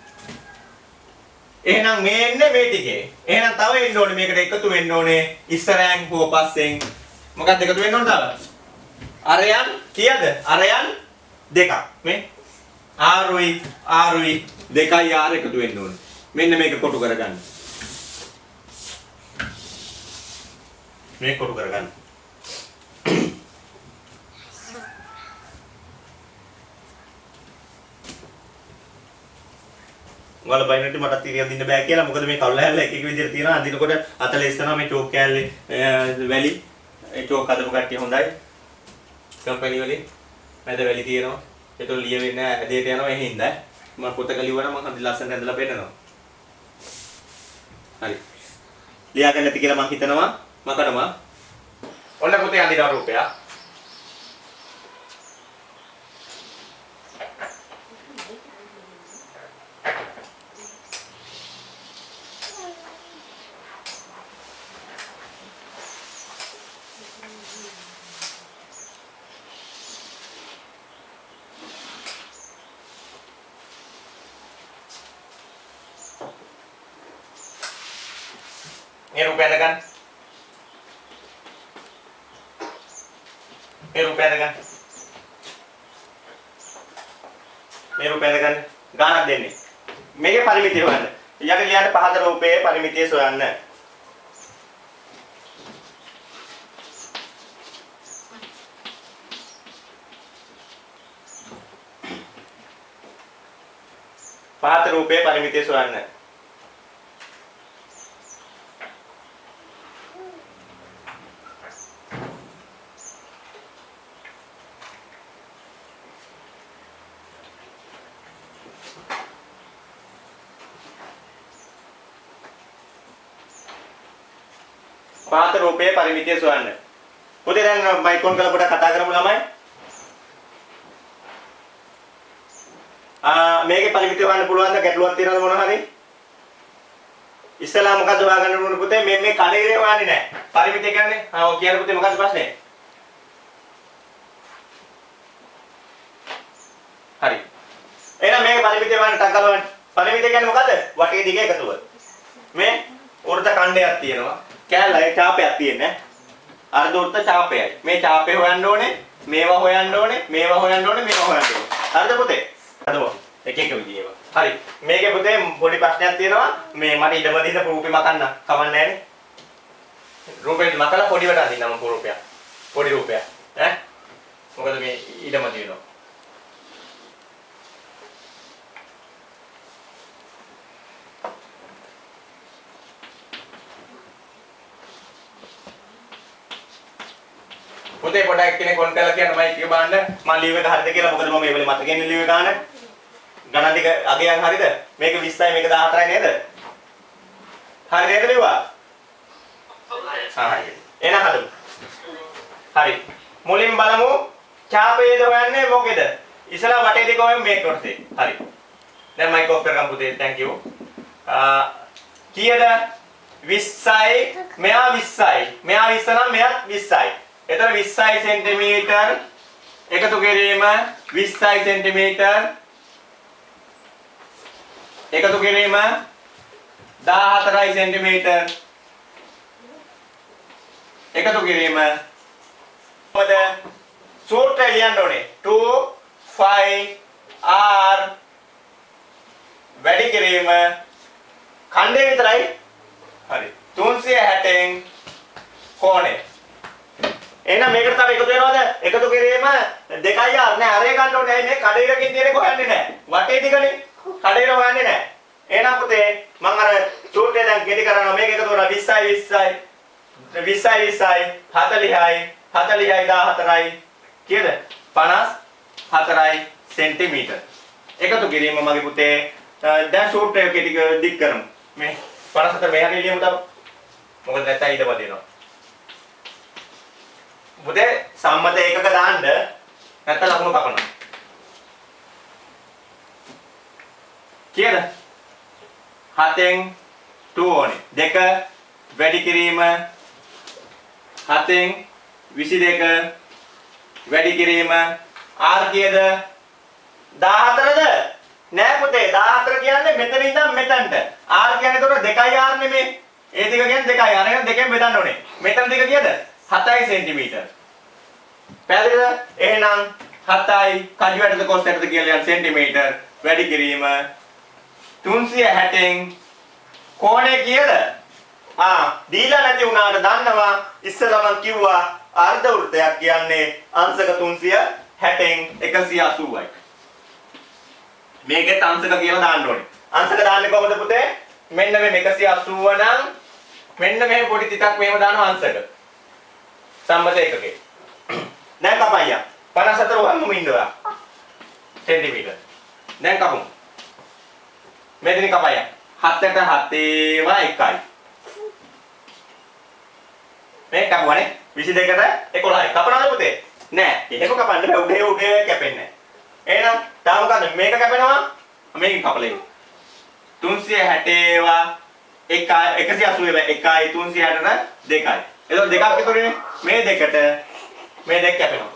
එහෙනම් මේ එන්නේ මේ ටිකේ එහෙනම් තව එන්න ඕනේ මේකට එකතු වෙන්න ඕනේ ඉස්සරයන් හෝ පස්සෙන් මොකක්ද එකතු වෙන්න ඕනේ තව අරයන් කීයද අරයන් දෙකක් මේ R දෙකයි R එකතු වෙන්න ඕනේ මෙන්න මේක කොටු කරගන්න මේක කොටු කරගන්න ඔයාලා බයිනටි මට තීරියක් දෙන්න බෑ කියලා මොකද මේ කවුල හැල්ල එක එක විදිහට තියෙනවා අඳිනකොට අතල ඉස්සනවා මේ චෝක් කෑල්ලේ වැලි ඒ චෝක් හදපු කට්ටිය හොඳයි කම්පැනි වලින් මැද වැලි තියෙනවා ඒක ලියවෙන්නේ නැහැ ඇදේට යනවා ඒ හින්දා මම පොතක ලියවනම් මම හරි ලස්සනට ඇඳලා පෙන්නනවා හරි ලියා ගන්න ඇති කියලා මම හිතනවා මකනවා ඔන්න පුතේ අඳින රූපය ये रुपया लगा ගානක් දෙන්නේ මේකේ පරිමිතිය හොයන්න යට ලියන්න පහත රූපයේ පරිමිතිය සොයන්න පහත රූපයේ පරිමිතිය සොයන්න. පහත රූපයේ පරිමිතිය සොයන්න. පුතේ දැන් මයික් ඔන් කරලා පොඩ්ඩක් කතා කරමු ළමයි. මේකේ පරිමිතිය හොයන්න පුළුවන්ද? ගැටලුවක් තියෙනවද මොනවා හරි? ඉස්සලා මොකද්ද හොයාගන්න ඕනේ පුතේ? මේ කඩේරේ හොයන්නේ නැහැ. පරිමිතිය කියන්නේ ඔව් කියන පුතේ මොකද්ද ප්‍රශ්නේ? හරි. එහෙනම් මේකේ පරිමිතිය හොයන්න ටක් ගලවන්න. පරිමිතිය කියන්නේ මොකද්ද? වටේ දිග එකතුව. මේ වෘත්ත ඛණ්ඩයක් තියෙනවා. කැලයි ඡාපයක් තියෙන්නේ. අර්ධවෘත්ත ඡාපයයි. මේ ඡාපය හොයන්න ඕනේ. මේවා හොයන්න ඕනේ. මේවා හොයන්න ඕනේ. මේවා හොයන්න ඕනේ. හරිද පුතේ? හදමු. එක එක විදිහේව. හරි. මේකේ පුතේ පොඩි ප්‍රශ්නයක් තියෙනවා. මේ මට ඉඩම දින්න රූපේ මකන්න කමන්නේ නැහැනේ. රූපේ මකලා පොඩි වට අදින්නම රූපයක්. පොඩි රූපයක්. ඈ? මොකද මේ ඉඩම දිනනවා. පුතේ පොඩ්ඩක් කෙනෙක් ඔන් කරලා කියන්න මයික් එක බාන්න මම ලීව් එක හරිද කියලා මොකද මම මේ වෙලේ මතකෙ ඉන්නේ ලීව් එක ගන්න ගණන් ටික අගයන් හරිද මේක 20යි මේක 14යි නේද හරි නේද ලිව්වා හරි එහෙනම් හදමු හරි මුලින් බලමු ඡාපයේද හොයන්නේ මොකේද ඉස්සලා වටේ දෙක හොයමු මේක කොටසේ හරි දැන් මයික් ඔෆ් කරගමු පුතේ thank you කීයද 20යි මෙයා 20යි මෙයා 20 නම් මෙයාත් 20යි එතන 20 සෙන්ටිමීටර් එකතු කිරීම 20 සෙන්ටිමීටර් එකතු කිරීම 14 සෙන්ටිමීටර් එකතු කිරීම මොකද සූත්‍රය ලියන්න ඕනේ 2 5 r වැඩි කිරීම ඛණ්ඩය විතරයි හරි 360න් කෝණය එහෙනම් මේකට තව එකතු වෙනවද? එකතු කිරීම 2r නෑ අරේ ගන්න ඕනේ. මේ කඩේරකින් තියෙන්නේ හොයන්නේ නෑ. වටේ දිගනේ. කඩේර හොයන්නේ නෑ. එහෙනම් පුතේ මම අර සූත්‍රය දැන් ගෙඩි කරනවා. මේක එකතු කරලා 20යි 20යි 20යි 40යි 40යි 14යි කීයද? 54යි සෙන්ටිමීටර්. එකතු කිරීම මගේ පුතේ දැන් සූත්‍රය ටික දික් කරමු. මේ 54 මෙහාට ලියමු තව. මොකද නැත්නම් ඊට වදිනවා. පුතේ සම්මත ඒකක දාන්න නැත්නම් ලකුණු කපනවා. කීයද? 7න් 2 ඕනේ. 2 වැඩි කිරීම 7න් 22 වැඩි කිරීම r කීයද? 14ද? නෑ පුතේ 14 කියන්නේ මෙතන ඉඳන් මෙතනට. r කියන්නේ ඒතකොට 2r නෙමෙයි. ඒ දිග කියන්නේ 2යි. අර කියන්නේ 2කින් බෙදන්න ඕනේ. මෙතන දිග කීයද? 7යි සෙන්ටිමීටර්. පැහැදිලිද? එහෙනම් 7යි කඩි වැටද කොස් වැටද කියලා යන සෙන්ටිමීටර් වැඩි කිරීම 360න් කෝණය කීයද? දීලා නැති වුණාට දන්නවා ඉස්සෙල්ලා මම කිව්වා අර්ධ වෘත්තයක් කියන්නේ අංශක 360න් 180යි. මේකෙත් අංශක කියලා දාන්න ඕනේ. අංශක දාන්නේ කොහොමද පුතේ? මෙන්න මේ 180 නම් මෙන්න මේ පොඩි තිතක් මෙහෙම දානවා අංශක. සම්මත ඒකකේ. දැන් කපයියා 54 වහන්නම ඉන්නවා සෙන්ටිමීටර්. දැන් කපමු. මෙතනින් කපයියා 7ට 7 ඒවා 1යි. මේ කපුවනේ 22ට 11යි. කපනවද පුතේ? නෑ. ඒක කපන්න බෑ උඩේ කැපෙන්නේ නෑ. එහෙනම් තාම මොකද මේක කැපෙනවා මේකෙන් කපලේ. 360 ඒවා 1 180 ඒවා 1යි 360ට 2යි. එතකොට දෙකක් ඉතුරුනේ. මේ දෙකට මේ දෙක කැපෙනවා.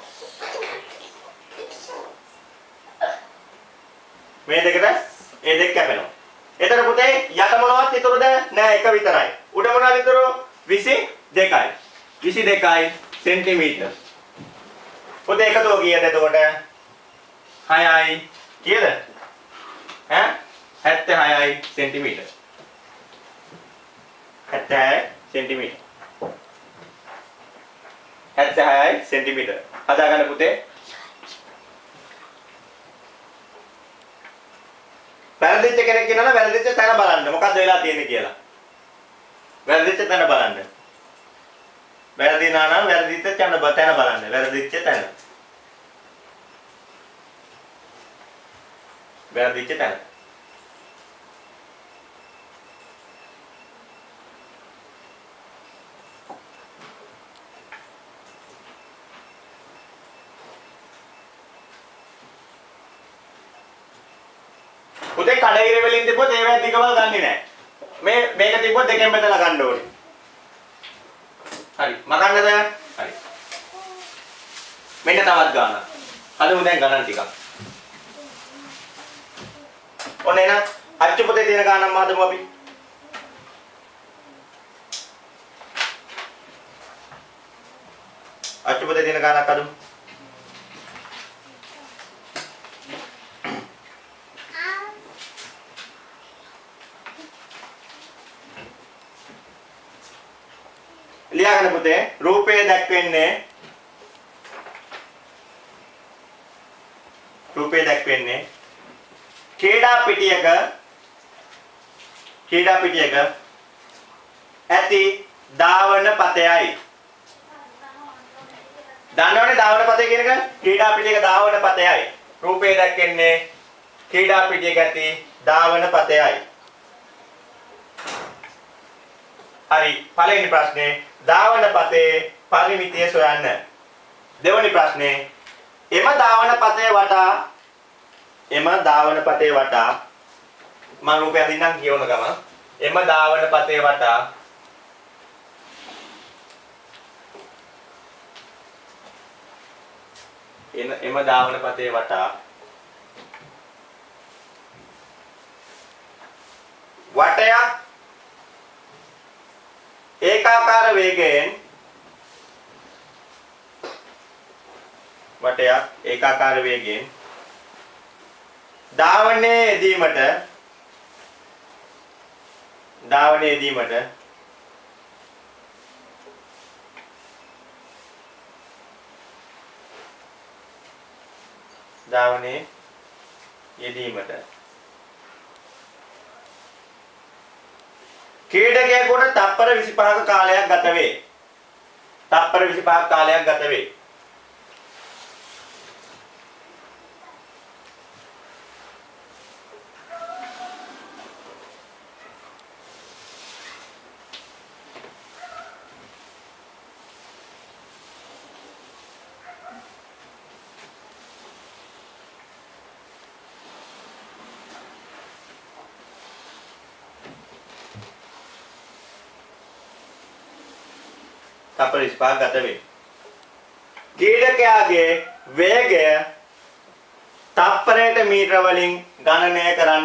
මේ දෙකට ඒ දෙක කැපෙනවා. එතකොට පුතේ යට මොනවත් ඉතුරුද? නෑ එක විතරයි. උඩ මොනවද ඉතුරු? 22යි. 22යි සෙන්ටිමීටර්. පුතේ එකතුව කීයද එතකොට? 6යි. කීයද? ඈ 76යි සෙන්ටිමීටර්. 76යි සෙන්ටිමීටර්. 76යි සෙන්ටිමීටර්. හදාගන්න පුතේ. වැරදිච්ච කෙනෙක් ඉන්නවනම් වැරදිච්ච තැන බලන්න. මොකද්ද වෙලා තියෙන්නේ කියලා. වැරදිච්ච තැන බලන්න. වැරදිනා නම් වැරදිච්ච තැන බලන්න. වැරදිච්ච තැන. වැරදිච්ච තැන. පුතේ කඩේගිරි වලින් තිබ්බොත් ඒවැ දිගවල් ගන්නෙ නැහැ. මේක තිබ්බොත් දෙකෙන් බෙදලා ගන්න ඕනේ. හරි. මකන්නද? හරි. මෙන්න තවත් ගානක්. හදමු දැන් ගණන් ටිකක්. ඔන්න එන අච්චු පොතේ තියෙන ගානක්ම හදමු අපි. අච්චු පොතේ තියෙන ගානක් හදමු. ලියාගන්න පුතේ රූපය දැක්වෙන්නේ ක්‍රීඩා පිටියක ඇති ධාවන පතයයි. දන්නවනේ ධාවන පතය කියන එක? ක්‍රීඩා පිටියක ධාවන පතයයි. රූපය දැක්වෙන්නේ ක්‍රීඩා පිටියක ඇති ධාවන පතයයි. හරි. පළවෙනි ප්‍රශ්නේ ධාවන පතේ පරිමිතිය සොයන්න. දෙවෙනි ප්‍රශ්නේ එම ධාවන පතේ වටා මම රූපය අඳින්නම් කියවන ගම එම ධාවන පතේ වටා වටයක් ඒකාකාර වේගයෙන් ධාවනයේ යෙදීමට ක්‍රීඩකයෙකුට තප්පර 25ක කාලයක් ගත වේ. තප්පර 25ක් ගත වේ. ක්‍රීඩකයාගේ වේගය තප්පරයට මීටර වලින් ගණනය කරන්න.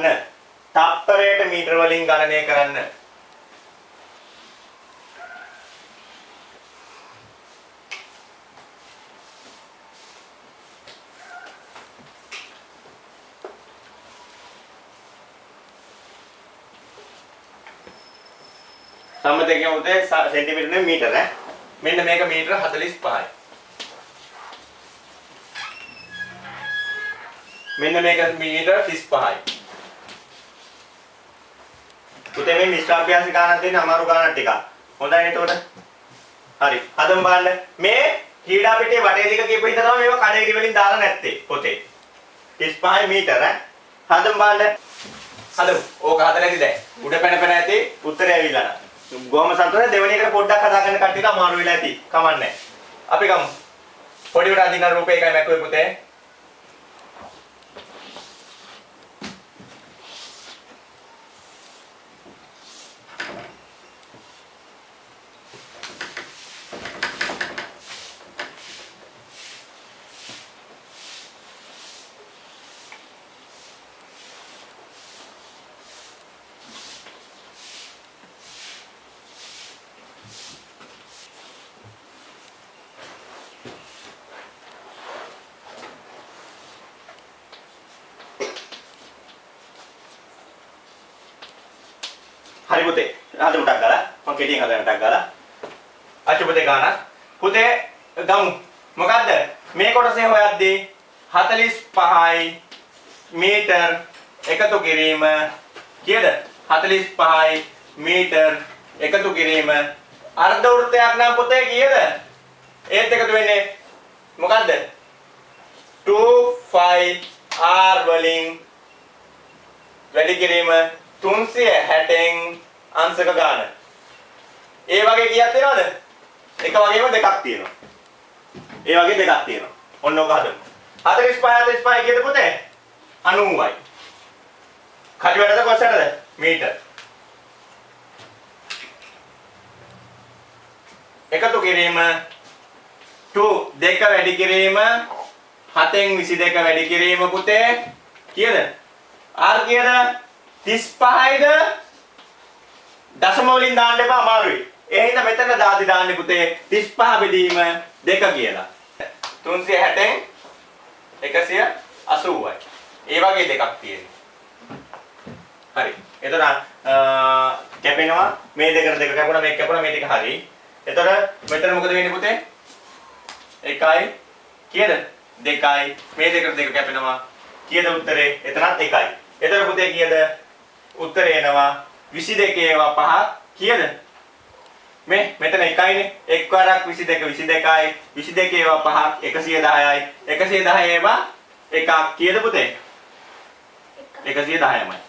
සම්මතයෙන් උදේ සෙන්ටිමීටර නෙමෙයි මීටර ඈ. මෙන්න මේක මීටර 45යි. මෙන්න මේක මීටර 35යි. පුතේ මේ මිශ්‍ර අභ්‍යාස ගානක් දෙන්න අමාරු ගානක් ටිකක්. හොඳයි නේද? හරි. හදමු බලන්න. මේ ක්‍රීඩා පිටියේ වටේ දිග කියපු හින්දා තමයි මේවා කඩේගිරි වලින් දාලා නැත්තේ පොතේ. 35 මීටර ඈ. හදමු බලන්න. හදමු. ඕක හදලාද දැන්? උඩ පැන ඇති උත්තරය ඇවිල්ලා නැහැ. ගොම සතුනේ දෙවෙනි එකට පොඩ්ඩක් හදාගන්න කට්ටියට අමාරු වෙලා ඇති. කමන්නේ. අපි ගමු. පොඩි උඩ අදින රූපේ එකයි මැකුවේ පුතේ. හරි පුතේ. හදමු ටක් ගාලා. මම කෙටියෙන් හදන්න ටක් ගාලා. අච්චු පුතේ ගානක්. පුතේ ගමු. මොකද්ද? මේ කොටසේ හොයද්දී 45යි මීටර් එකතු කිරීම කීයද 45යි මීටර් එකතු කිරීම අර්ධ වෘත්තයක් නම් පුතේ කීයද ඒත් එකතු වෙන්නේ මොකද්ද 2πr වලින් වැඩි කිරීම 360න් අංශක ගාන ඒ වගේ කීයක් තියෙනවද එක වගේම දෙකක් තියෙනවා ඒ වගේ දෙකක් තියෙනවා ඔන්න ඔක හදමු 45 45 කීයද පුතේ 90යි කඩි වැඩද කොච්චරද මීටර් එකතු කිරීම 2 දෙක වැඩි කිරීම 7න් 22 වැඩි කිරීම පුතේ කීයද r කීයද 35යිද දශම වලින් දාන්න එපා අමාරුයි ඒ හින්දා මෙතන දාන්නේ පුතේ 35 බෙදීම 2 කියලා 360න් 180යි ඒ වගේ දෙකක් තියෙනවා හරි එතන කැපෙනවා මේ දෙකට දෙක කැපුණා මේක කැපුණා මේ දෙක හරි එතකොට මෙතන මොකද වෙන්නේ පුතේ 1යි කීයද 2යි මේ දෙකට දෙක කැපෙනවා කීයද උත්තරේ එතනත් 1යි එතකොට පුතේ කීයද උත්තරේ එනවා 22 ඒවා 5 කීයද මේ මෙතන 1යිනේ එක් වරක් 22 22යි 22 ඒවා 5 110යි 110 ඒවා එකක් කීයද පුතේ 110යිමයි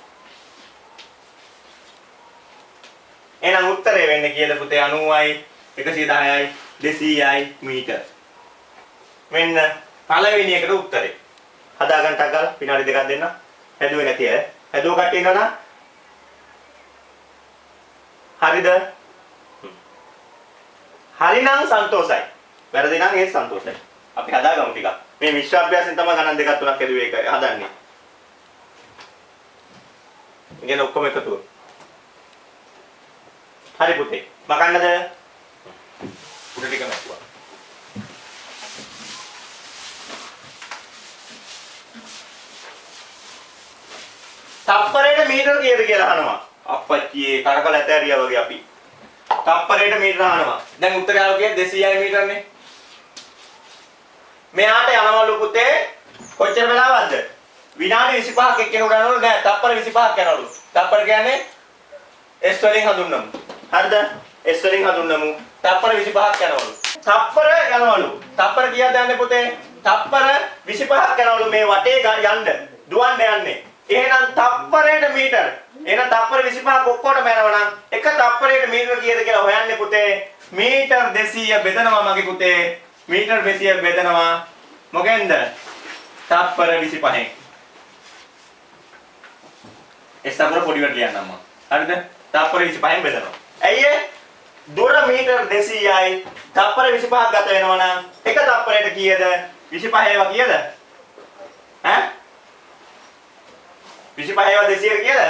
එහෙනම් උත්තරේ වෙන්නේ කීයද පුතේ 90යි 110යි 200යි මීටර් මෙන්න පළවෙනි එකට උත්තරේ හදා ගන්න ටක් ගාලා විනාඩි දෙකක් දෙන්න හැදුවේ නැති අය හැදුව කට්ටිය ඉන්නවනම් හරිද හරිනම් සන්තෝෂයි වැරදි නම් ඒත් සන්තෝෂයි අපි හදාගමු ටිකක් මේ මිශ්‍ර අභ්‍යාසයෙන් තමයි ගණන් දෙකක් තුනක් හැදුවේ ඒක හදන්නේ ඉගෙන ඔක්කොම එකතු හරි පුතේ මකන්නද උඩ ටික නැතුවා තප්පරයට මීටර කීයද කියලා අහනවා අප්පච්චියේ කරකල ඇතෑරියා වගේ අපි තප්පරයට මීටර අහනවා දැන් උත්තරය ආව කියේ 200යි මීටරනේ මෙයාට යනවලු පුතේ කොච්චර වෙලාවක්ද විනාඩි 25ක් එක්කෙනෙකුට යනවලු නෑ තප්පර 25ක් යනවලු තප්පර කියන්නේ s වලින් හඳුන්වමු හරිද s වලින් හඳුන්වමු තප්පර 25ක් යනවලු තප්පර යනවලු තප්පර කීයද යන්නේ පුතේ තප්පර 25ක් යනවලු මේ වටේ යන්න දුවන්න යන්නේ එහෙනම් තප්පරයට මීටර එහෙනම් තප්පර 25ක් ඔක්කොටම යනවනම් එක තප්පරයට මීටර කීයද කියලා හොයන්නේ පුතේ මීටර 200 බෙදනවා මගේ පුතේ මීටර 200 බෙදනවා මොකෙන්ද තප්පර 25න් ඒ තප්පර පොඩි වට ලියන්නම් මම හරිද තප්පර 25න් බෙදනවා ඇයි දුර මීටර 200යි තප්පර 25ක් ගත වෙනවා නම් එක තප්පරයට කීයද 25 ඒවා කීයද ඈ 25 ඒවා 200 කීයද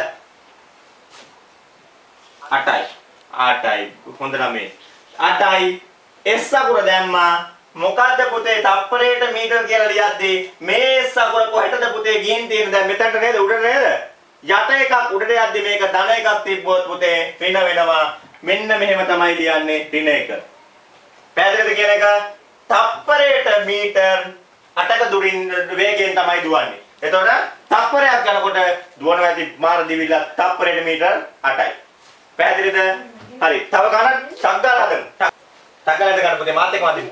8යි 8යි හොඳ නමේ 8යි s අකුර දැම්මා මොකද්ද පුතේ තප්පරයට මීටර කියලා ලියද්දී මේ s අකුර කොහෙටද පුතේ ගිහින් තියෙන්නේ දැන් මෙතනට නේද උඩට නේද යට එකක් උඩට යද්දී මේක ධන එකක් තිබ්බොත් පුතේ ඍණ වෙනවා මෙන්න මෙහෙම තමයි ලියන්නේ ඍණ එක පැහැදිලිද කියන එක තප්පරයට මීටර 8ක දුරින් වේගයෙන් තමයි දුවන්නේ එතකොට තප්පරයක් යනකොට දුවන ඇති මාර දිවිල්ල තප්පරයට මීටර 8යි පැහැදිලිද හරි තව ගණන් ශබ්දාල හදමු ටගලද ගන්න පුතේ මාත් එක්ක වදින්න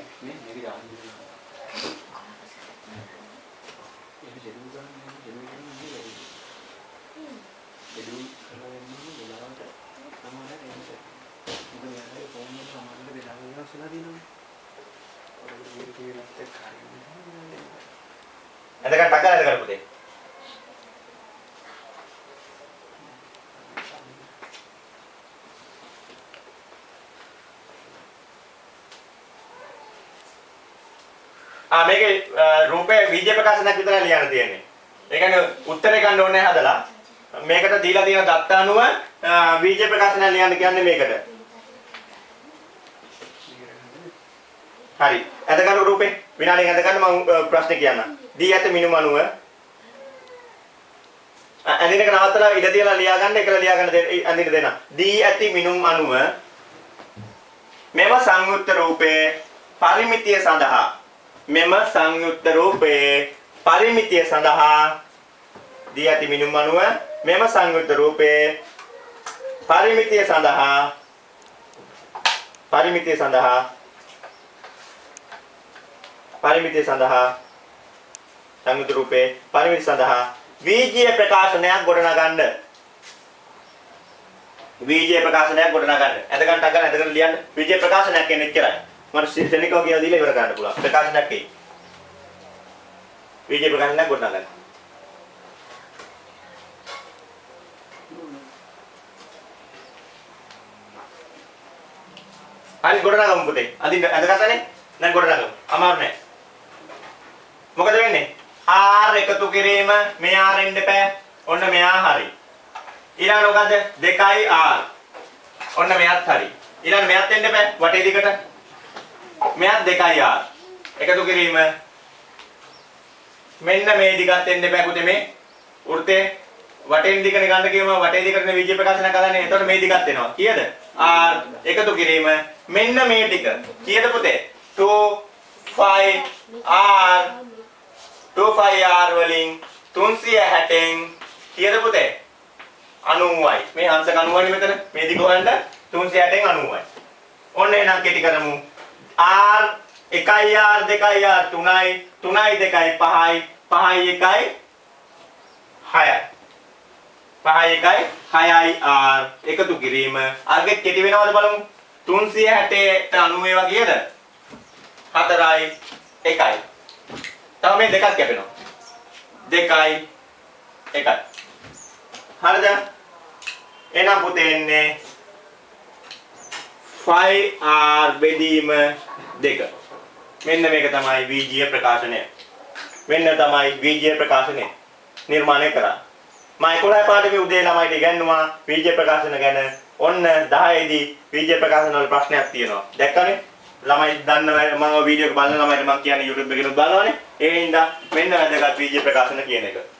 එතකට ටගලද ගන්න පුතේ මේකේ රූපේ වීජ ප්‍රකාශනයක් විතරයි ලියන්න තියෙන්නේ. ඒ කියන්නේ උත්තරේ ගන්න ඕනේ හදලා. මේකට දීලා තියෙන දත්ත අනුව වීජ ප්‍රකාශනයක් ලියන්න කියන්නේ මේකට. හරි. අද ගන්න රූපේ විනාඩියක් අද ගන්න මම ප්‍රශ්නේ කියන්නම්. දී ඇත මිනුම අනුව අඳිනක නවත්තලා ඉඳ තියලා ලියා ගන්න එකලා ලියා ගන්න අඳින දෙන්න. දී ඇති මිනුම් අනුව මෙම සංයුක්ත රූපේ පරිමිතිය සඳහා මෙම සංයුක්ත රූපයේ පරිමිතිය සඳහා දී ඇති මිනුම් අණුව මෙම සංයුක්ත රූපයේ පරිමිතිය සඳහා සංයුක්ත රූපේ පරිමිති සඳහා වීජීය ප්‍රකාශනයක් ගොඩනගන්න. වීජීය ප්‍රකාශනයක් ගොඩනගන්න. ඇඳගන්න ලියන්න. වීජීය ප්‍රකාශනයක් කියන්නේ එච්චරයි. මම ශනිකව කියලා දීලා ඉවර කරන්න පුළුවන්. ප්‍රකාශනයක් එයි. වීජීය ප්‍රකාශනයක් ගොඩනගන්න. හරි ගොඩනගමු පුතේ. අදින්න ඇඳගත්තනේ. දැන් ගොඩනගමු. අමාරු නෑ. මොකද වෙන්නේ? R එකතු කිරීම මෙහා රෙන්න බෑ. ඔන්න මෙහා හරි. ඊළඟ මොකද? 2R. ඔන්න මෙයාත් හරි. ඊළඟ මෙයාත් එන්න බෑ. වටේ දිගට. මෙයාත් 2R. එකතු කිරීම මෙන්න මේ දිගත් එන්න බෑ පුතේ මේ. වෘත්තේ වටෙන් දිගනේ ගන්න කියම වටේ දිගටනේ වීජ ප්‍රකාශනයක් හදන්නේ. එතකොට මේ දිගත් එනවා. කීයද? R එකතු කිරීම මෙන්න මේ ටික. කීයද පුතේ? 2 5R වලින් 360න් කීයද පුතේ? 90යි. මේ අංශක 90යි මෙතන. මේ දිග හොයන්න 360න් 90යි. ඔන්න එහෙනම් කෙටි කරමු. R 1R 2R 3යි 3යි 2යි 5යි 5යි 1යි 6යි. 5යි 1යි 6යි R එකතු කිරීම අර්ගෙත් කෙටි වෙනවද බලමු. 360ට 90 ඒවා කීයද? 4යි 1යි. තව මේ දෙකක් කැපෙනවා. 2යි 1යි. හරිද? එහෙනම් පුතේ එන්නේ 5R බෙදීම 2. මෙන්න මේක තමයි වීජීය ප්‍රකාශනය. මෙන්න තමයි වීජීය ප්‍රකාශනය නිර්මාණය කරා. මම 11 පාඩමේ උදේ ළමයිට ඉගෙනුවා වීජීය ප්‍රකාශන ගැන. ඔන්න 10 දී වීජීය ප්‍රකාශන වල ප්‍රශ්නයක් තියෙනවා. දැක්කනේ? ළමයි දන්නවා මම වීඩියෝ එක බලන ළමයිට මම කියන්නේ YouTube එකේ බලනවානේ. ඒ හින්දා මෙන්න වැදගත් වීජීය ප්‍රකාශන කියන එක.